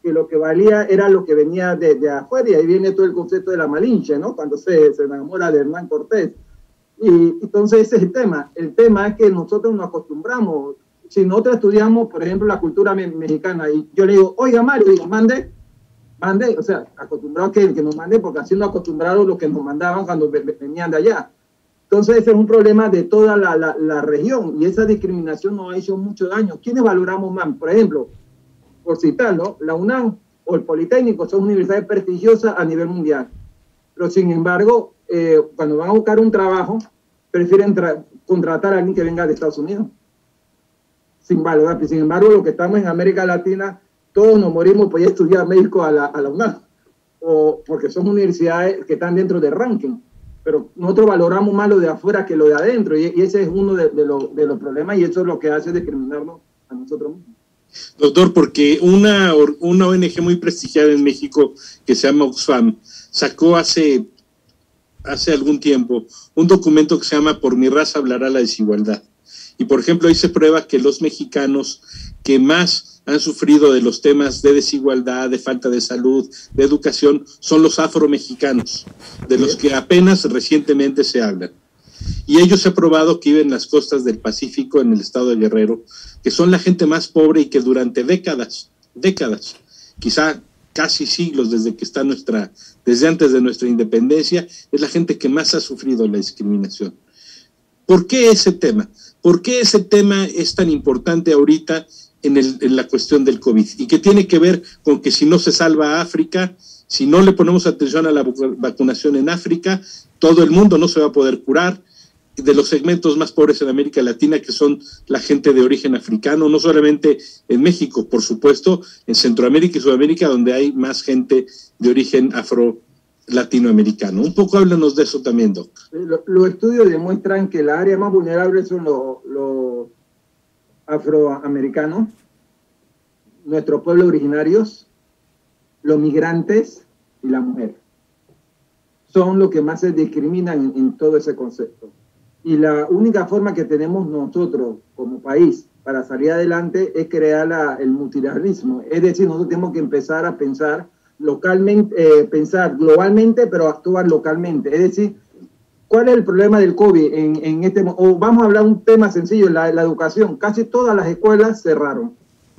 que lo que valía era lo que venía de, de afuera, y ahí viene todo el concepto de la Malinche, ¿no? Cuando se, se enamora de Hernán Cortés. Y entonces ese es el tema. El tema es que nosotros nos acostumbramos. Si nosotros estudiamos, por ejemplo, la cultura me mexicana, y yo le digo, oiga, Mario, digo, mande, mande, o sea, acostumbrado que, que nos mande, porque así nos acostumbraron los que nos mandaban cuando venían de allá. Entonces ese es un problema de toda la, la, la región, y esa discriminación nos ha hecho mucho daño. ¿Quiénes valoramos más? Por ejemplo, por citarlo, la UNAM o el Politécnico son universidades prestigiosas a nivel mundial, pero sin embargo, eh, cuando van a buscar un trabajo, prefieren contratar a alguien que venga de Estados Unidos, sin valorar. Sin embargo, los que estamos en América Latina, todos nos morimos por ir a estudiar México a la, a la UNAM, o porque son universidades que están dentro del ranking, pero nosotros valoramos más lo de afuera que lo de adentro, y, y ese es uno de, de, lo, de los problemas, y eso es lo que hace discriminarnos a nosotros mismos. Doctor, porque una, una O N G muy prestigiada en México que se llama Oxfam sacó hace, hace algún tiempo un documento que se llama Por mi raza hablará la desigualdad. Y por ejemplo ahí se prueba que los mexicanos que más han sufrido de los temas de desigualdad, de falta de salud, de educación, son los afromexicanos, de los que apenas recientemente se hablan. Y ellos se ha probado que viven en las costas del Pacífico, en el estado de Guerrero, que son la gente más pobre y que durante décadas, décadas, quizá casi siglos desde que está nuestra, desde antes de nuestra independencia, es la gente que más ha sufrido la discriminación. ¿Por qué ese tema? ¿Por qué ese tema es tan importante ahorita en, el, en la cuestión del COVID? Y que tiene que ver con que si no se salva a África, si no le ponemos atención a la vacunación en África, todo el mundo no se va a poder curar. De los segmentos más pobres en América Latina, que son la gente de origen africano, no solamente en México, por supuesto, en Centroamérica y Sudamérica, donde hay más gente de origen afro-latinoamericano. Un poco háblanos de eso también, Doc. Los, los estudios demuestran que la área más vulnerable son los, los afroamericanos, nuestros pueblos originarios, los migrantes y la mujer. Son los que más se discriminan en, en todo ese concepto. Y la única forma que tenemos nosotros como país para salir adelante es crear la, el multilateralismo. Es decir, nosotros tenemos que empezar a pensar localmente, eh, pensar globalmente, pero actuar localmente. Es decir, ¿cuál es el problema del COVID en, en este momento? O vamos a hablar un tema sencillo, la, la educación. Casi todas las escuelas cerraron,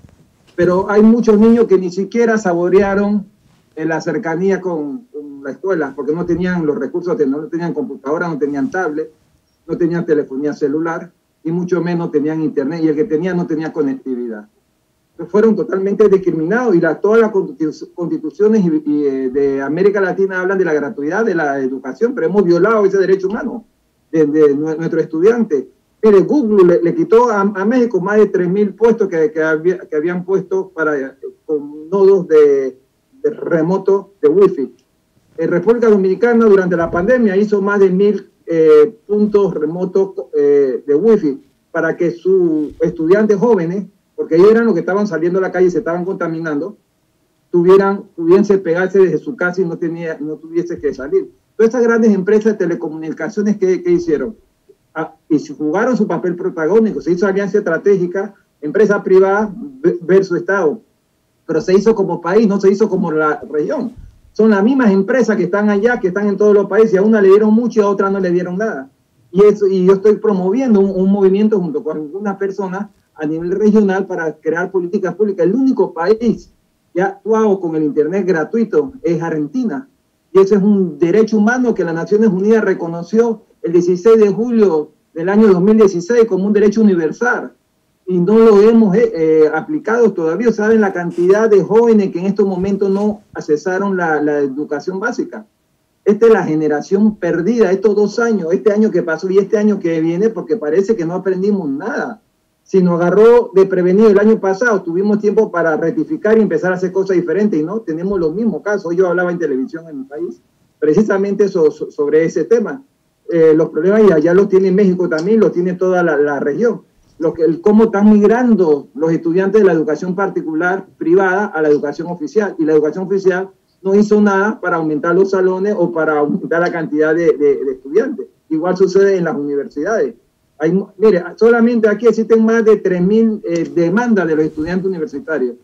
pero hay muchos niños que ni siquiera saborearon en la cercanía con, con la escuela, porque no tenían los recursos, no tenían computadora, no tenían tablet, no tenían telefonía celular, y mucho menos tenían internet, y el que tenía no tenía conectividad. Entonces fueron totalmente discriminados, y la, todas las constituciones y, y, de América Latina hablan de la gratuidad de la educación, pero hemos violado ese derecho humano de, de nuestros estudiantes. Mire, Google le, le quitó a, a México más de tres mil puestos que, que, había, que habían puesto para, con nodos de, de remoto de Wi-Fi. En República Dominicana durante la pandemia hizo más de mil eh, puntos remotos eh, de Wi-Fi para que sus estudiantes jóvenes, porque ellos eran los que estaban saliendo a la calle y se estaban contaminando, tuvieran, pudiesen pegarse desde su casa y no, tenía, no tuviese que salir. Todas estas grandes empresas de telecomunicaciones, ¿qué, qué hicieron? Ah, y jugaron su papel protagónico, se hizo alianza estratégica, empresa privada versus Estado, pero se hizo como país, no se hizo como la región. Son las mismas empresas que están allá, que están en todos los países, y a una le dieron mucho y a otra no le dieron nada. Y, eso, y yo estoy promoviendo un, un movimiento junto con algunas personas a nivel regional para crear políticas públicas. El único país que ha actuado con el Internet gratuito es Argentina. Y ese es un derecho humano que las Naciones Unidas reconoció el dieciséis de julio del año dos mil dieciséis como un derecho universal. Y no lo hemos eh, aplicado todavía. ¿Saben la cantidad de jóvenes que en estos momentos no accesaron la, la educación básica? Esta es la generación perdida, estos dos años, este año que pasó y este año que viene, porque parece que no aprendimos nada. Si nos agarró de prevenido el año pasado, tuvimos tiempo para rectificar y empezar a hacer cosas diferentes, y no tenemos los mismos casos. Yo hablaba en televisión en mi país, precisamente so, so, sobre ese tema. Eh, los problemas ya, ya los tiene México también, los tiene toda la, la región. Lo que, el, cómo están migrando los estudiantes de la educación particular privada a la educación oficial, y la educación oficial no hizo nada para aumentar los salones o para aumentar la cantidad de, de, de estudiantes. Igual sucede en las universidades. Hay, mire, solamente aquí existen más de tres mil eh, demandas de los estudiantes universitarios.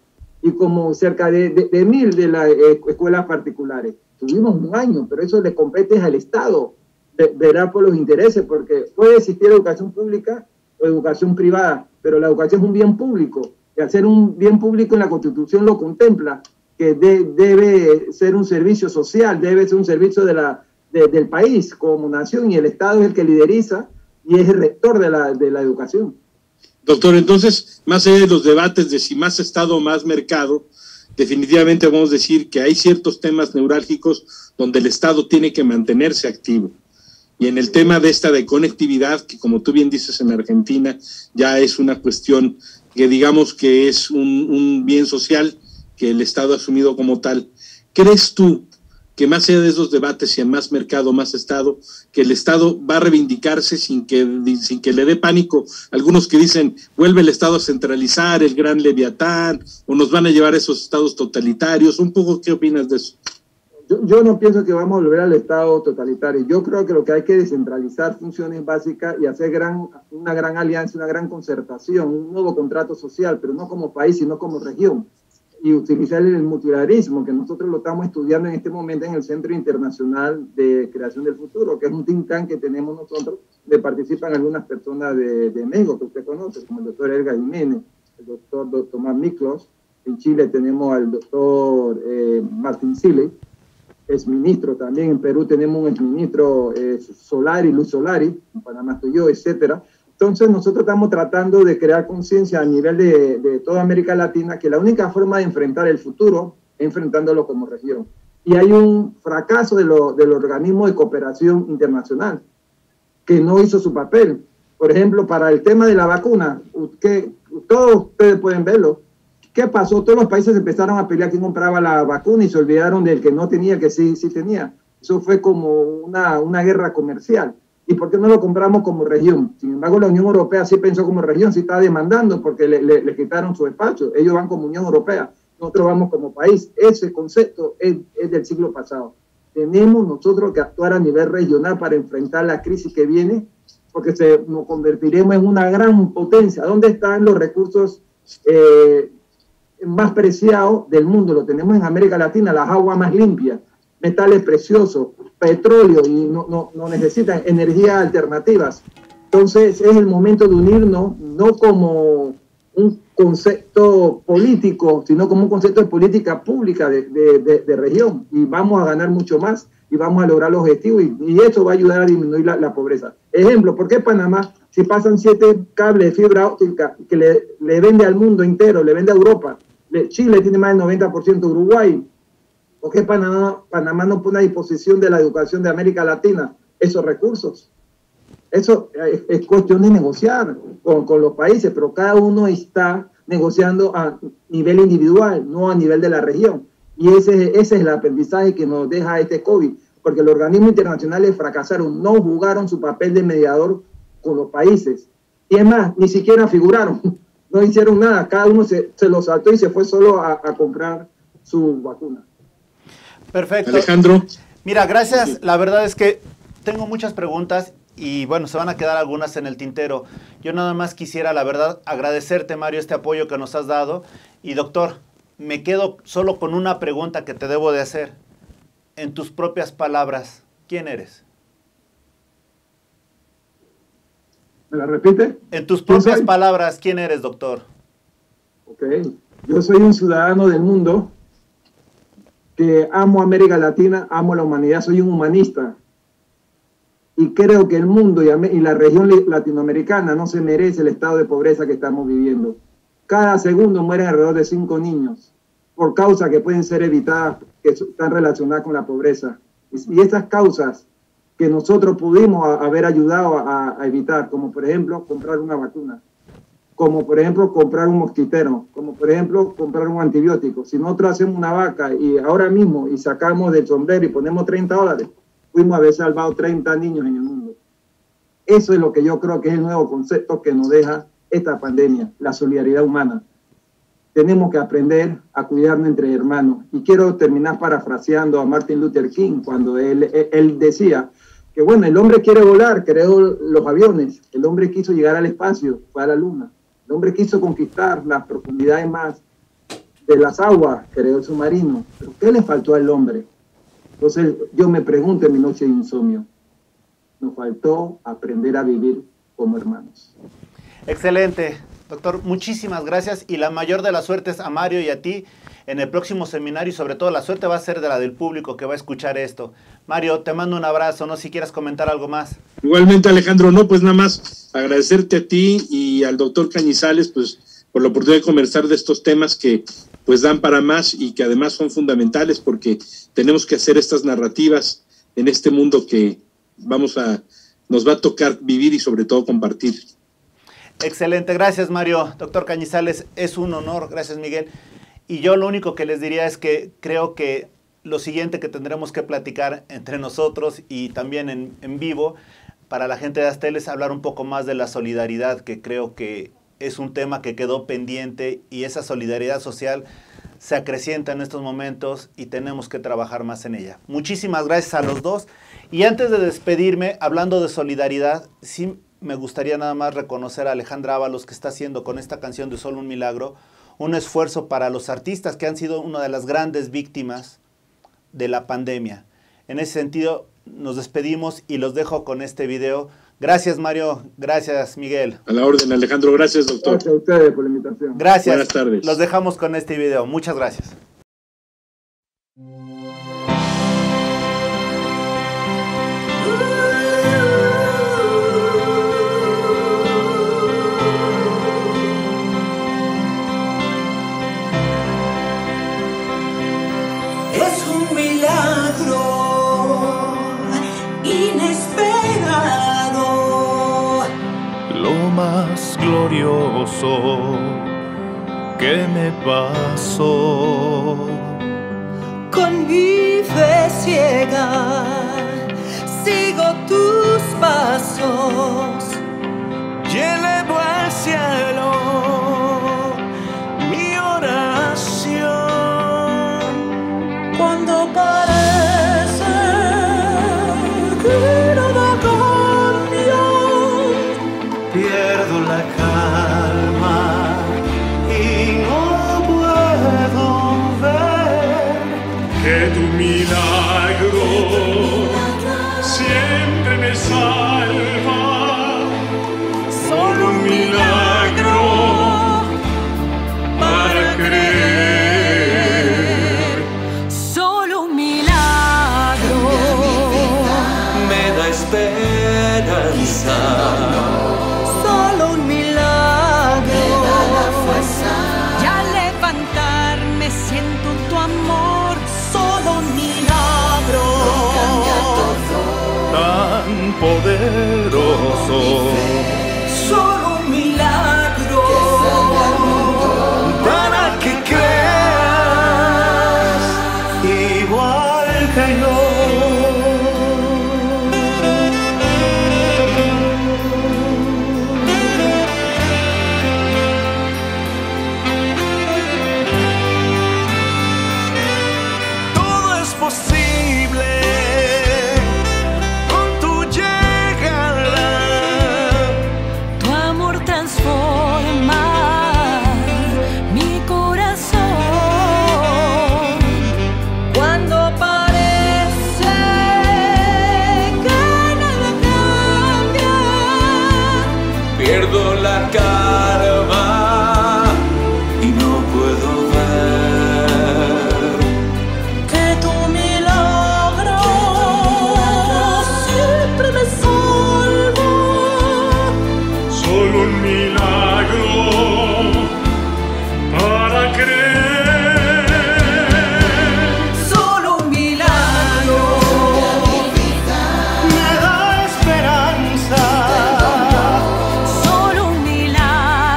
y como cerca de, de, de mil de las eh, escuelas particulares. Tuvimos un año, pero eso le compete al Estado, de, verá por los intereses, porque puede existir educación pública o educación privada, pero la educación es un bien público, y al ser un bien público en la Constitución lo contempla, que de, debe ser un servicio social, debe ser un servicio de la, de, del país como nación, y el Estado es el que lideriza y es el rector de la, de la educación. Doctor, entonces, más allá de los debates de si más Estado o más mercado, definitivamente vamos a decir que hay ciertos temas neurálgicos donde el Estado tiene que mantenerse activo. Y en el tema de esta de conectividad, que como tú bien dices en Argentina, ya es una cuestión que digamos que es un, un bien social que el Estado ha asumido como tal. ¿Crees tú que más allá de esos debates, si hay más mercado, más Estado, que el Estado va a reivindicarse sin que, sin que le dé pánico? Algunos que dicen, vuelve el Estado a centralizar, el gran Leviatán, o nos van a llevar a esos estados totalitarios. Un poco, ¿qué opinas de eso? Yo, yo no pienso que vamos a volver al Estado totalitario. Yo creo que lo que hay que descentralizar funciones básicas y hacer gran, una gran alianza, una gran concertación, un nuevo contrato social, pero no como país, sino como región. Y utilizar el multilateralismo, que nosotros lo estamos estudiando en este momento en el Centro Internacional de Creación del Futuro, que es un think tank que tenemos nosotros, donde participan algunas personas de, de México que usted conoce, como el doctor Edgar Jiménez, el doctor Tomás Miklos. En Chile tenemos al doctor eh, Martín Sile, es ministro también. En Perú tenemos un exministro eh, Solari, Luis Solari, en Panamá estoy yo, etcétera. Entonces nosotros estamos tratando de crear conciencia a nivel de, de toda América Latina que la única forma de enfrentar el futuro es enfrentándolo como región. Y hay un fracaso de lo, del organismo de cooperación internacional que no hizo su papel. Por ejemplo, para el tema de la vacuna, que todos ustedes pueden verlo. ¿Qué pasó? Todos los países empezaron a pelear quién compraba la vacuna y se olvidaron del que no tenía, que sí, sí tenía. Eso fue como una, una guerra comercial. ¿Y por qué no lo compramos como región? Sin embargo, la Unión Europea sí pensó como región, sí estaba demandando porque le, le, le quitaron su espacio. Ellos van como Unión Europea, nosotros vamos como país. Ese concepto es, es del siglo pasado. Tenemos nosotros que actuar a nivel regional para enfrentar la crisis que viene, porque se, nos convertiremos en una gran potencia. ¿Dónde están los recursos eh, más preciados del mundo? Lo tenemos en América Latina, las aguas más limpias, metales preciosos, petróleo, y no, no, no necesitan energías alternativas. Entonces es el momento de unirnos, no como un concepto político, sino como un concepto de política pública de, de, de, de región, y vamos a ganar mucho más y vamos a lograr los objetivos, y, y eso va a ayudar a disminuir la, la pobreza. Ejemplo, ¿por qué Panamá, si pasan siete cables de fibra óptica que le, le vende al mundo entero, le vende a Europa, le, Chile tiene más del noventa por ciento, Uruguay? ¿Por qué Panamá, Panamá no pone a disposición de la educación de América Latina esos recursos? Eso es, es cuestión de negociar con, con los países, pero cada uno está negociando a nivel individual, no a nivel de la región. Y ese, ese es el aprendizaje que nos deja este COVID, porque los organismos internacionales fracasaron, no jugaron su papel de mediador con los países. Y es más, ni siquiera figuraron, no hicieron nada, cada uno se, se lo saltó y se fue solo a, a comprar su vacuna. Perfecto. Alejandro. Mira, gracias. La verdad es que tengo muchas preguntas y bueno, se van a quedar algunas en el tintero. Yo nada más quisiera, la verdad, agradecerte, Mario, este apoyo que nos has dado. Y doctor, me quedo solo con una pregunta que te debo de hacer. En tus propias palabras, ¿quién eres? ¿Me la repite? En tus propias palabras, ¿quién eres, doctor? Ok, yo soy un ciudadano del mundo que amo América Latina, amo la humanidad, soy un humanista. Y creo que el mundo y, y la región latinoamericana no se merece el estado de pobreza que estamos viviendo. Cada segundo mueren alrededor de cinco niños por causas que pueden ser evitadas, que están relacionadas con la pobreza. Y, y esas causas que nosotros pudimos a, haber ayudado a, a evitar, como por ejemplo comprar una vacuna, como por ejemplo comprar un mosquitero, como por ejemplo comprar un antibiótico. Si nosotros hacemos una vaca y ahora mismo y sacamos del sombrero y ponemos treinta dólares, fuimos a haber salvado treinta niños en el mundo. Eso es lo que yo creo que es el nuevo concepto que nos deja esta pandemia, la solidaridad humana. Tenemos que aprender a cuidarnos entre hermanos. Y quiero terminar parafraseando a Martin Luther King cuando él, él decía que bueno, el hombre quiere volar, creó los aviones, el hombre quiso llegar al espacio, fue a la luna. El hombre quiso conquistar las profundidades más, de las aguas creó el submarino. ¿Pero qué le faltó al hombre? Entonces yo me pregunto en mi noche de insomnio, nos faltó aprender a vivir como hermanos. Excelente, doctor, muchísimas gracias y la mayor de las suertes a Mario y a ti en el próximo seminario y sobre todo la suerte va a ser de la del público que va a escuchar esto. Mario, te mando un abrazo, no sé si quieras comentar algo más. Igualmente, Alejandro, no, pues nada más agradecerte a ti y al doctor Cañizales, pues por la oportunidad de conversar de estos temas que pues dan para más y que además son fundamentales porque tenemos que hacer estas narrativas en este mundo que vamos a, nos va a tocar vivir y sobre todo compartir. Excelente, gracias Mario. Doctor Cañizales, es un honor, gracias Miguel. Y yo lo único que les diría es que creo que lo siguiente que tendremos que platicar entre nosotros y también en, en vivo para la gente de Astel es hablar un poco más de la solidaridad, que creo que es un tema que quedó pendiente y esa solidaridad social se acrecienta en estos momentos y tenemos que trabajar más en ella. Muchísimas gracias a los dos. Y antes de despedirme, hablando de solidaridad, sí me gustaría nada más reconocer a Alejandra Ábalos que está haciendo con esta canción de Solo un Milagro un esfuerzo para los artistas que han sido una de las grandes víctimas de la pandemia. En ese sentido, nos despedimos y los dejo con este video. Gracias, Mario. Gracias, Miguel. A la orden, Alejandro. Gracias, doctor. Gracias a ustedes por la invitación. Gracias. Buenas tardes. Los dejamos con este video. Muchas gracias. Es un milagro inesperado, lo más glorioso que me pasó. con mi fe ciega sigo tus pasos Y elevo al cielo mi oración. cuando parece que nada cambia. Pierdo la calma y no puedo ver que tu milagro siempre me salva. Solo un milagro para creer. Solo un milagro Me da esperanza. Solo un milagro y al levantarme siento tu amor. Solo un milagro Tan poderoso. solo un milagro Para que creas igual que yo. Todo es posible con tu llegada. tu amor transforma mi corazón cuando parece que nada cambia. Pierdo la calma y no puedo ver Que tu milagro siempre me salva. solo un milagro para creer. Solo un milagro Me da esperanza. solo un milagro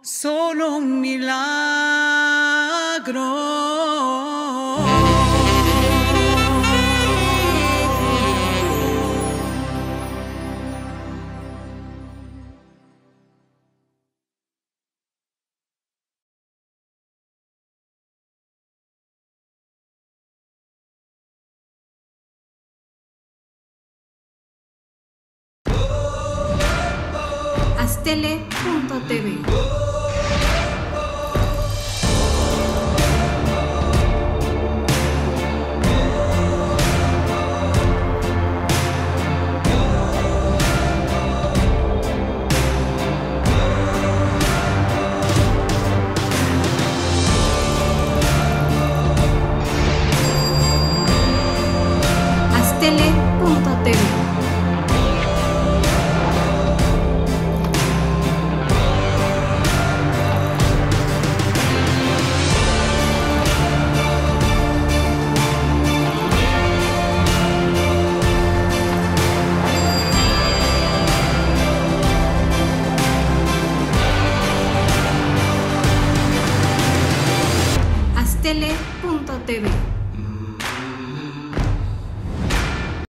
solo un milagro. Aztele punto T V. Aztele punto T V. Aztele punto T V.